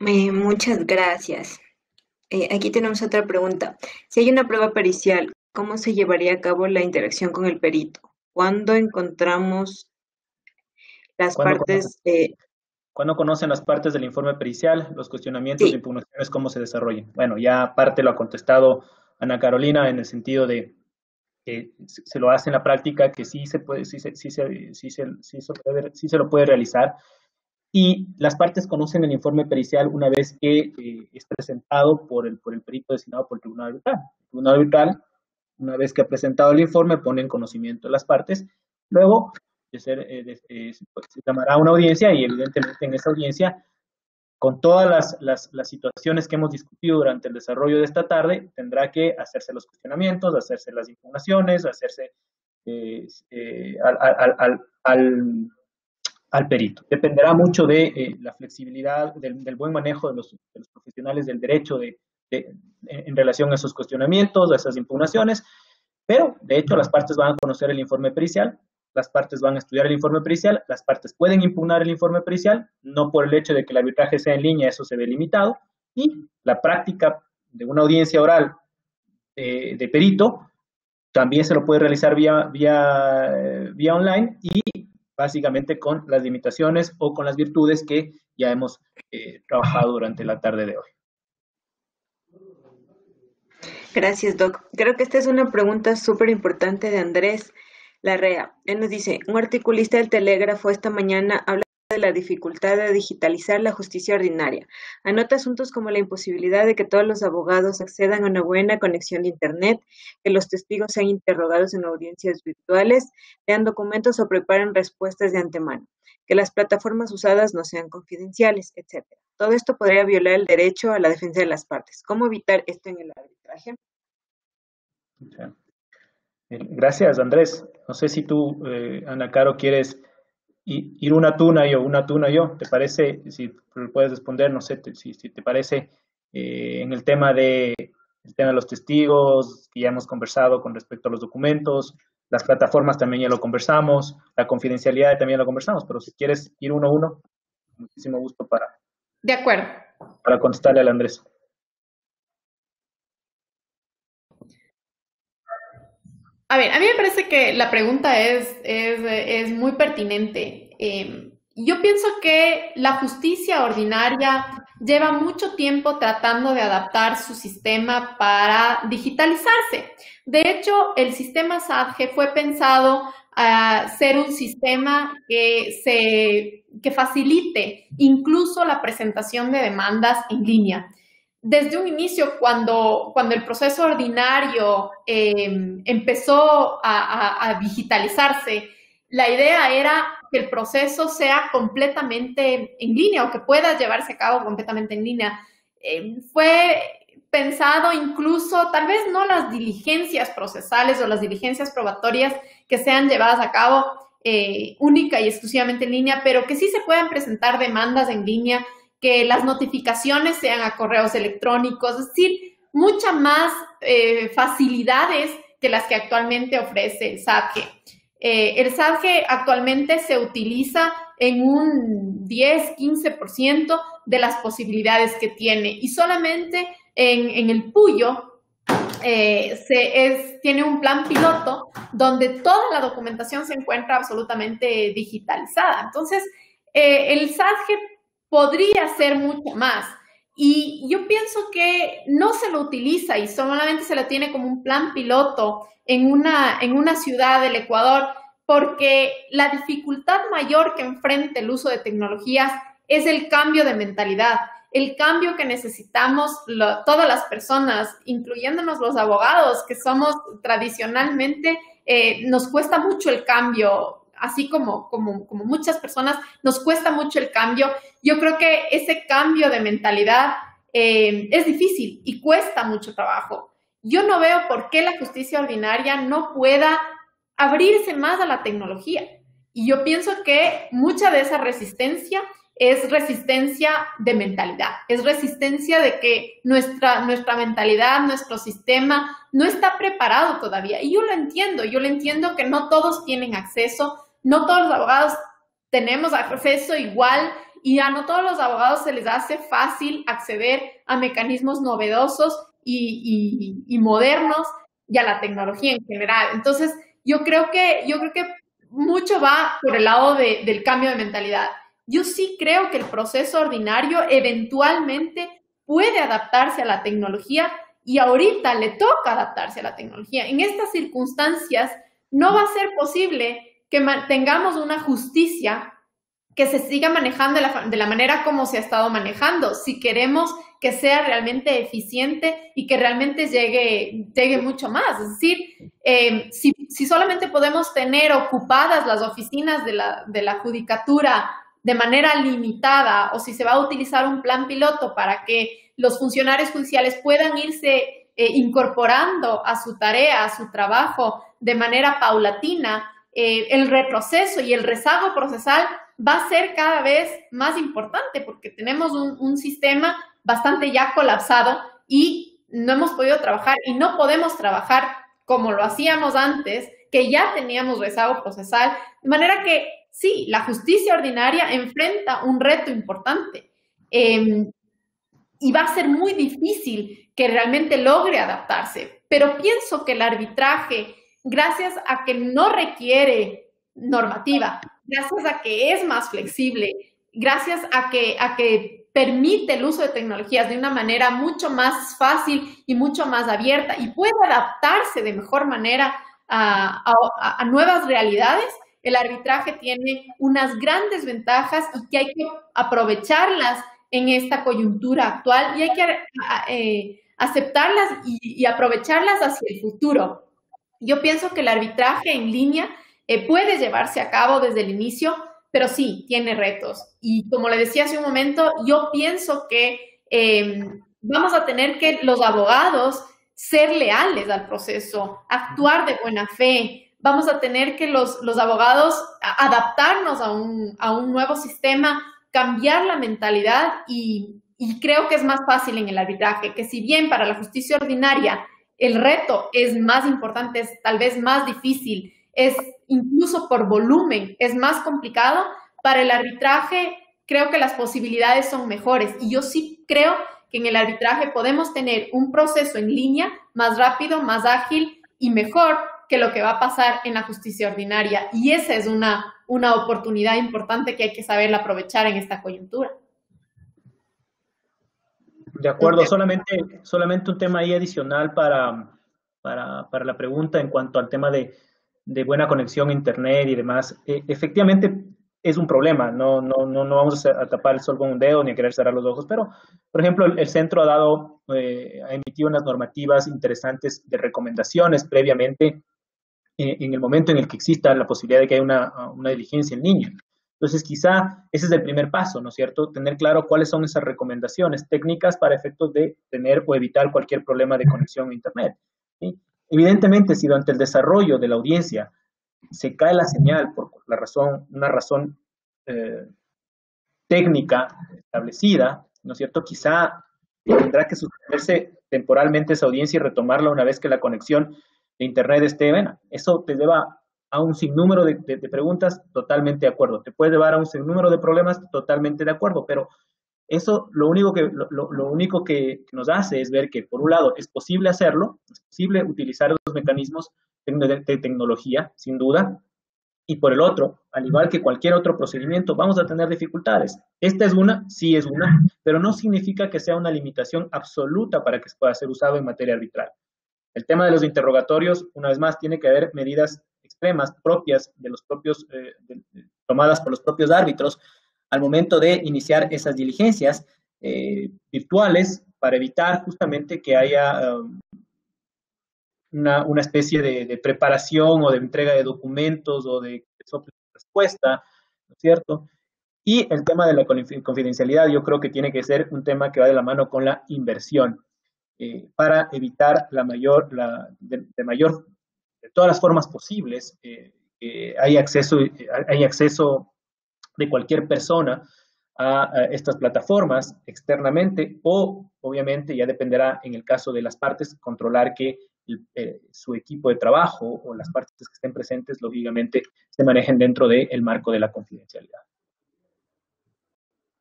Eh, muchas gracias. Eh, aquí tenemos otra pregunta. Si hay una prueba pericial, ¿cómo se llevaría a cabo la interacción con el perito? ¿Cuándo encontramos las ¿Cuándo conocen, partes? Eh, cuándo conocen las partes del informe pericial, los cuestionamientos de sí, impugnaciones, cómo se desarrollan? Bueno, ya parte lo ha contestado Ana Carolina en el sentido de que se lo hace en la práctica, que sí se puede, sí se, sí se, sí se, sí se, puede, sí se lo puede realizar. Y las partes conocen el informe pericial una vez que eh, es presentado por el, por el perito designado por el tribunal arbitral. El tribunal arbitral, una vez que ha presentado el informe, pone en conocimiento de las partes. Luego, de ser, eh, de, eh, se llamará una audiencia y evidentemente en esa audiencia, con todas las, las, las situaciones que hemos discutido durante el desarrollo de esta tarde, tendrá que hacerse los cuestionamientos, hacerse las impugnaciones, hacerse eh, eh, al, al, al, al al perito. Dependerá mucho de eh, la flexibilidad, del, del, buen manejo de los, de los profesionales del derecho de, de, en relación a esos cuestionamientos, a esas impugnaciones, pero de hecho las partes van a conocer el informe pericial, las partes van a estudiar el informe pericial, las partes pueden impugnar el informe pericial, no por el hecho de que el arbitraje sea en línea, eso se ve limitado, y la práctica de una audiencia oral de, de perito también se lo puede realizar vía, vía, vía online y básicamente con las limitaciones o con las virtudes que ya hemos eh, trabajado durante la tarde de hoy. Gracias, Doc. Creo que esta es una pregunta súper importante de Andrés Larrea. Él nos dice, un articulista del Telégrafo esta mañana habla de la dificultad de digitalizar la justicia ordinaria. Anota asuntos como la imposibilidad de que todos los abogados accedan a una buena conexión de Internet, que los testigos sean interrogados en audiencias virtuales, lean documentos o preparen respuestas de antemano, que las plataformas usadas no sean confidenciales, etcétera. Todo esto podría violar el derecho a la defensa de las partes. ¿Cómo evitar esto en el arbitraje? Okay. Gracias, Andrés. No sé si tú, eh, Ana Caro, quieres ir una tuna yo, una tuna yo, ¿te parece? Si puedes responder, no sé te, si, si te parece eh, en el tema de el tema de los testigos, que ya hemos conversado con respecto a los documentos, las plataformas también ya lo conversamos, la confidencialidad también lo conversamos, pero si quieres ir uno a uno, muchísimo gusto para, de acuerdo. para contestarle al Andrés. A ver, a mí me parece que la pregunta es, es, es muy pertinente. Eh, yo pienso que la justicia ordinaria lleva mucho tiempo tratando de adaptar su sistema para digitalizarse. De hecho, el sistema SADGE fue pensado a ser un sistema que, se, que facilite incluso la presentación de demandas en línea. Desde un inicio, cuando, cuando el proceso ordinario eh, empezó a, a, a digitalizarse, la idea era que el proceso sea completamente en línea o que pueda llevarse a cabo completamente en línea. Eh, fue pensado incluso, tal vez no las diligencias procesales o las diligencias probatorias que sean llevadas a cabo eh, única y exclusivamente en línea, pero que sí se puedan presentar demandas en línea, que las notificaciones sean a correos electrónicos, es decir, muchas más eh, facilidades que las que actualmente ofrece el SADGE. Eh, el SADGE actualmente se utiliza en un diez, quince por ciento de las posibilidades que tiene y solamente en, en el Puyo eh, se es, tiene un plan piloto donde toda la documentación se encuentra absolutamente digitalizada. Entonces, eh, el SADGE podría ser mucho más. Y yo pienso que no se lo utiliza y solamente se lo tiene como un plan piloto en una, en una ciudad del Ecuador, porque la dificultad mayor que enfrenta el uso de tecnologías es el cambio de mentalidad, el cambio que necesitamos lo, todas las personas, incluyéndonos los abogados, que somos tradicionalmente, eh, nos cuesta mucho el cambio. Así como, como, como muchas personas, nos cuesta mucho el cambio. Yo creo que ese cambio de mentalidad eh, es difícil y cuesta mucho trabajo. Yo no veo por qué la justicia ordinaria no pueda abrirse más a la tecnología. Y yo pienso que mucha de esa resistencia es resistencia de mentalidad, es resistencia de que nuestra, nuestra mentalidad, nuestro sistema no está preparado todavía. Y yo lo entiendo, yo lo entiendo que no todos tienen acceso. No todos los abogados tenemos acceso igual y a no todos los abogados se les hace fácil acceder a mecanismos novedosos y, y, y modernos y a la tecnología en general. Entonces, yo creo que, yo creo que mucho va por el lado de, del cambio de mentalidad. Yo sí creo que el proceso ordinario eventualmente puede adaptarse a la tecnología y ahorita le toca adaptarse a la tecnología. En estas circunstancias no va a ser posible que tengamos una justicia que se siga manejando de la, de la manera como se ha estado manejando, si queremos que sea realmente eficiente y que realmente llegue, llegue mucho más. Es decir, eh, si, si solamente podemos tener ocupadas las oficinas de la, de la judicatura de manera limitada, o si se va a utilizar un plan piloto para que los funcionarios judiciales puedan irse eh, incorporando a su tarea, a su trabajo de manera paulatina, eh, el retroceso y el rezago procesal va a ser cada vez más importante porque tenemos un, un sistema bastante ya colapsado y no hemos podido trabajar y no podemos trabajar como lo hacíamos antes, que ya teníamos rezago procesal, de manera que sí, la justicia ordinaria enfrenta un reto importante eh, y va a ser muy difícil que realmente logre adaptarse, pero pienso que el arbitraje, gracias a que no requiere normativa, gracias a que es más flexible, gracias a que, a que permite el uso de tecnologías de una manera mucho más fácil y mucho más abierta y puede adaptarse de mejor manera a, a, a nuevas realidades, el arbitraje tiene unas grandes ventajas y que hay que aprovecharlas en esta coyuntura actual y hay que eh, aceptarlas y, y aprovecharlas hacia el futuro. Yo pienso que el arbitraje en línea eh, puede llevarse a cabo desde el inicio, pero sí, tiene retos. Y como le decía hace un momento, yo pienso que eh, vamos a tener que los abogados ser leales al proceso, actuar de buena fe. Vamos a tener que los, los abogados adaptarnos a un, a un nuevo sistema, cambiar la mentalidad y, y creo que es más fácil en el arbitraje, que si bien para la justicia ordinaria el reto es más importante, es tal vez más difícil, es incluso por volumen, es más complicado, para el arbitraje creo que las posibilidades son mejores y yo sí creo que en el arbitraje podemos tener un proceso en línea más rápido, más ágil y mejor que lo que va a pasar en la justicia ordinaria. Y esa es una, una oportunidad importante que hay que saber aprovechar en esta coyuntura. De acuerdo, solamente, solamente un tema ahí adicional para, para, para la pregunta en cuanto al tema de, de buena conexión a Internet y demás. Eh, efectivamente es un problema, no, no, no, no vamos a tapar el sol con un dedo ni a querer cerrar los ojos, pero, por ejemplo, el, el centro ha dado, eh, ha emitido unas normativas interesantes de recomendaciones previamente eh, en el momento en el que exista la posibilidad de que haya una, una diligencia en línea. Entonces, quizá ese es el primer paso, ¿no es cierto? Tener claro cuáles son esas recomendaciones técnicas para efectos de tener o evitar cualquier problema de conexión a Internet, ¿sí? Evidentemente, si durante el desarrollo de la audiencia se cae la señal por la razón, una razón eh, técnica establecida, ¿no es cierto? Quizá tendrá que suspenderse temporalmente esa audiencia y retomarla una vez que la conexión de Internet esté buena. Eso te lleva a un sinnúmero de, de, de preguntas, totalmente de acuerdo. Te puede llevar a un sinnúmero de problemas, totalmente de acuerdo, pero eso lo único que, lo, lo único que nos hace es ver que, por un lado, es posible hacerlo, es posible utilizar los mecanismos de, de tecnología, sin duda, y por el otro, al igual que cualquier otro procedimiento, vamos a tener dificultades. Esta es una, sí es una, pero no significa que sea una limitación absoluta para que pueda ser usado en materia arbitral. El tema de los interrogatorios, una vez más, tiene que haber medidas extremas propias de los propios, eh, de, de, tomadas por los propios árbitros al momento de iniciar esas diligencias eh, virtuales para evitar justamente que haya um, una, una especie de, de preparación o de entrega de documentos o de, de respuesta, ¿no es cierto? Y el tema de la confidencialidad yo creo que tiene que ser un tema que va de la mano con la inversión eh, para evitar la mayor, la, de, de mayor de todas las formas posibles, eh, eh, hay, acceso, eh, hay acceso de cualquier persona a, a estas plataformas externamente o, obviamente, ya dependerá en el caso de las partes, controlar que el, eh, su equipo de trabajo o las partes que estén presentes, lógicamente, se manejen dentro del marco de la confidencialidad.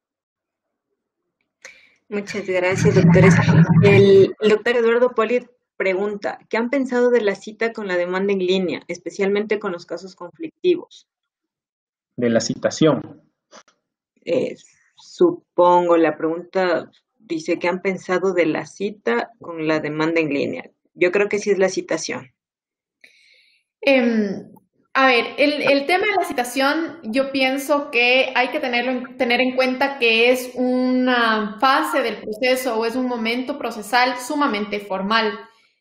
Muchas gracias, doctores. El, el doctor Eduardo Poli pregunta, ¿qué han pensado de la cita con la demanda en línea, especialmente con los casos conflictivos? De la citación. Eh, supongo, la pregunta dice, ¿qué han pensado de la cita con la demanda en línea? Yo creo que sí es la citación. Eh, a ver, el, el tema de la citación, yo pienso que hay que tenerlo, tener en cuenta que es una fase del proceso o es un momento procesal sumamente formal.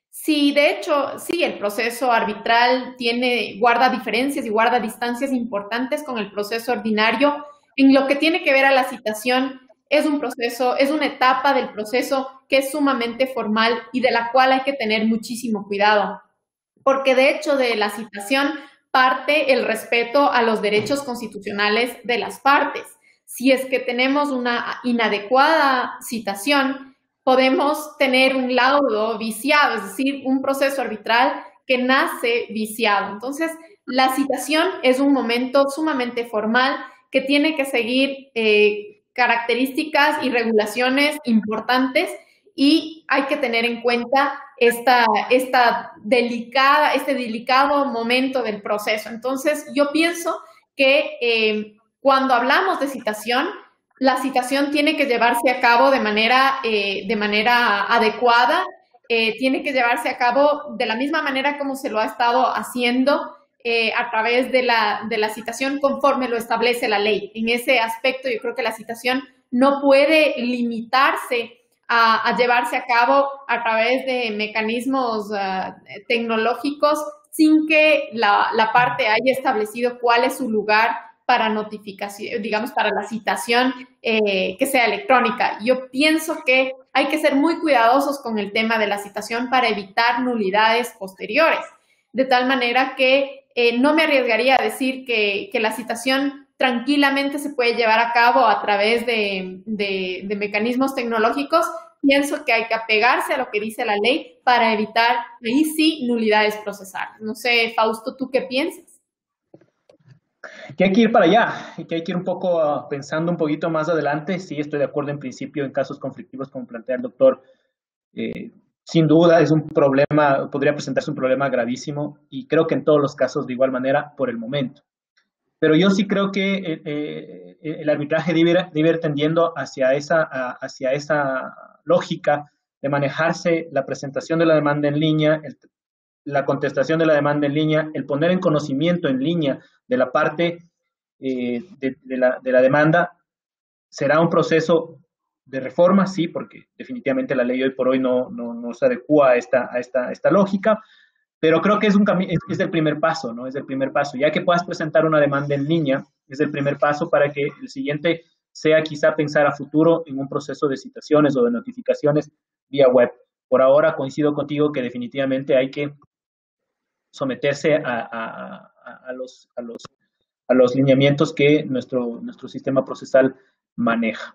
Si de hecho, sí, el proceso arbitral tiene, guarda diferencias y guarda distancias importantes con el proceso ordinario, en lo que tiene que ver a la citación, es un proceso, es una etapa del proceso que es sumamente formal y de la cual hay que tener muchísimo cuidado, porque de hecho de la citación parte el respeto a los derechos constitucionales de las partes. Si es que tenemos una inadecuada citación, podemos tener un laudo viciado, es decir, un proceso arbitral que nace viciado. Entonces, la citación es un momento sumamente formal que tiene que seguir eh, características y regulaciones importantes, y hay que tener en cuenta esta, esta delicada, este delicado momento del proceso. Entonces, yo pienso que eh, cuando hablamos de citación, la citación tiene que llevarse a cabo de manera, eh, de manera adecuada, eh, tiene que llevarse a cabo de la misma manera como se lo ha estado haciendo eh, a través de la, de la citación conforme lo establece la ley. En ese aspecto, yo creo que la citación no puede limitarse A, a, llevarse a cabo a través de mecanismos uh, tecnológicos sin que la, la parte haya establecido cuál es su lugar para notificación, digamos, para la citación eh, que sea electrónica. Yo pienso que hay que ser muy cuidadosos con el tema de la citación para evitar nulidades posteriores, de tal manera que eh, no me arriesgaría a decir que, que la citación tranquilamente se puede llevar a cabo a través de, de, de mecanismos tecnológicos. Pienso que hay que apegarse a lo que dice la ley para evitar, ahí sí, nulidades procesales. No sé, Fausto, ¿tú qué piensas? Que hay que ir para allá, y que hay que ir un poco uh, pensando un poquito más adelante. Sí, estoy de acuerdo en principio en casos conflictivos, como plantea el doctor. Eh, sin duda es un problema, podría presentarse un problema gravísimo, y creo que en todos los casos de igual manera por el momento. Pero yo sí creo que eh, eh, el arbitraje debe ir, debe ir tendiendo hacia esa, a, hacia esa lógica de manejarse la presentación de la demanda en línea, el, la contestación de la demanda en línea, el poner en conocimiento en línea de la parte eh, de, de, la, de la demanda. Será un proceso de reforma, sí, porque definitivamente la ley hoy por hoy no, no, no se adecua a esta, a esta, a esta lógica. Pero creo que es, un es, es el primer paso, ¿no? Es el primer paso. Ya que puedas presentar una demanda en línea, es el primer paso para que el siguiente sea quizá pensar a futuro en un proceso de citaciones o de notificaciones vía web. Por ahora coincido contigo que definitivamente hay que someterse a, a, a, a, los, a, los, a los lineamientos que nuestro, nuestro sistema procesal maneja.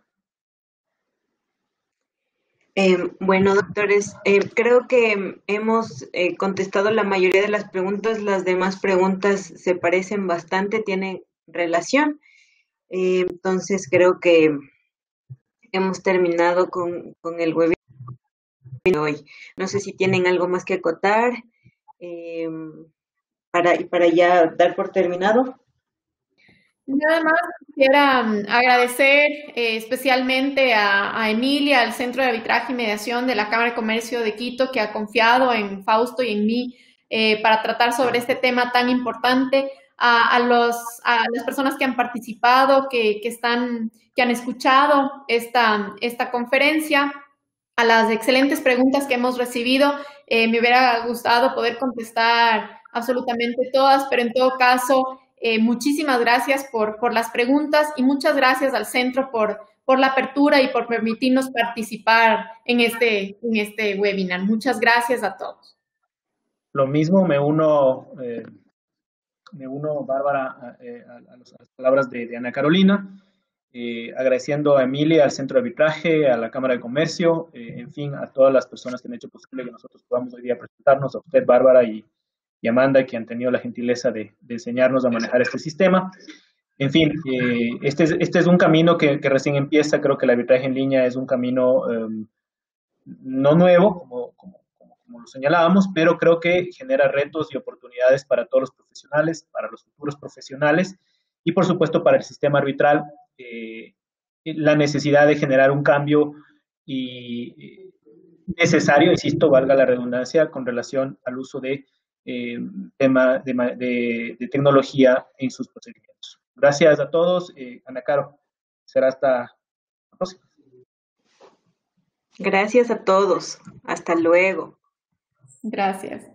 Eh, bueno, doctores, eh, creo que hemos eh, contestado la mayoría de las preguntas. Las demás preguntas se parecen bastante, tienen relación. Eh, entonces, creo que hemos terminado con, con el webinar de hoy. No sé si tienen algo más que acotar eh, para, para ya dar por terminado. Nada más quisiera um, agradecer eh, especialmente a, a Emilia, al Centro de Arbitraje y Mediación de la Cámara de Comercio de Quito, que ha confiado en Fausto y en mí eh, para tratar sobre este tema tan importante, a, a, los, a las personas que han participado, que, que, están, que han escuchado esta, esta conferencia, a las excelentes preguntas que hemos recibido. Eh, me hubiera gustado poder contestar absolutamente todas, pero en todo caso, Eh, muchísimas gracias por, por las preguntas, y muchas gracias al centro por, por la apertura y por permitirnos participar en este, en este webinar. Muchas gracias a todos. Lo mismo, me uno, eh, me uno Bárbara, a, a, a, las palabras de, de Ana Carolina, eh, agradeciendo a Emilia, al Centro de Arbitraje, a la Cámara de Comercio, eh, en fin, a todas las personas que han hecho posible que nosotros podamos hoy día presentarnos, a usted, Bárbara, y y Amanda, que han tenido la gentileza de, de enseñarnos a manejar este sistema. En fin, eh, este, es, este es un camino que, que recién empieza. Creo que el arbitraje en línea es un camino eh, no nuevo, como, como, como, como lo señalábamos, pero creo que genera retos y oportunidades para todos los profesionales, para los futuros profesionales y, por supuesto, para el sistema arbitral. Eh, la necesidad de generar un cambio y, necesario, insisto, valga la redundancia, con relación al uso de eh, tema de, de, de, tecnología en sus procedimientos. Gracias a todos. Eh, Ana Caro, será hasta la próxima. Gracias a todos. Hasta luego. Gracias.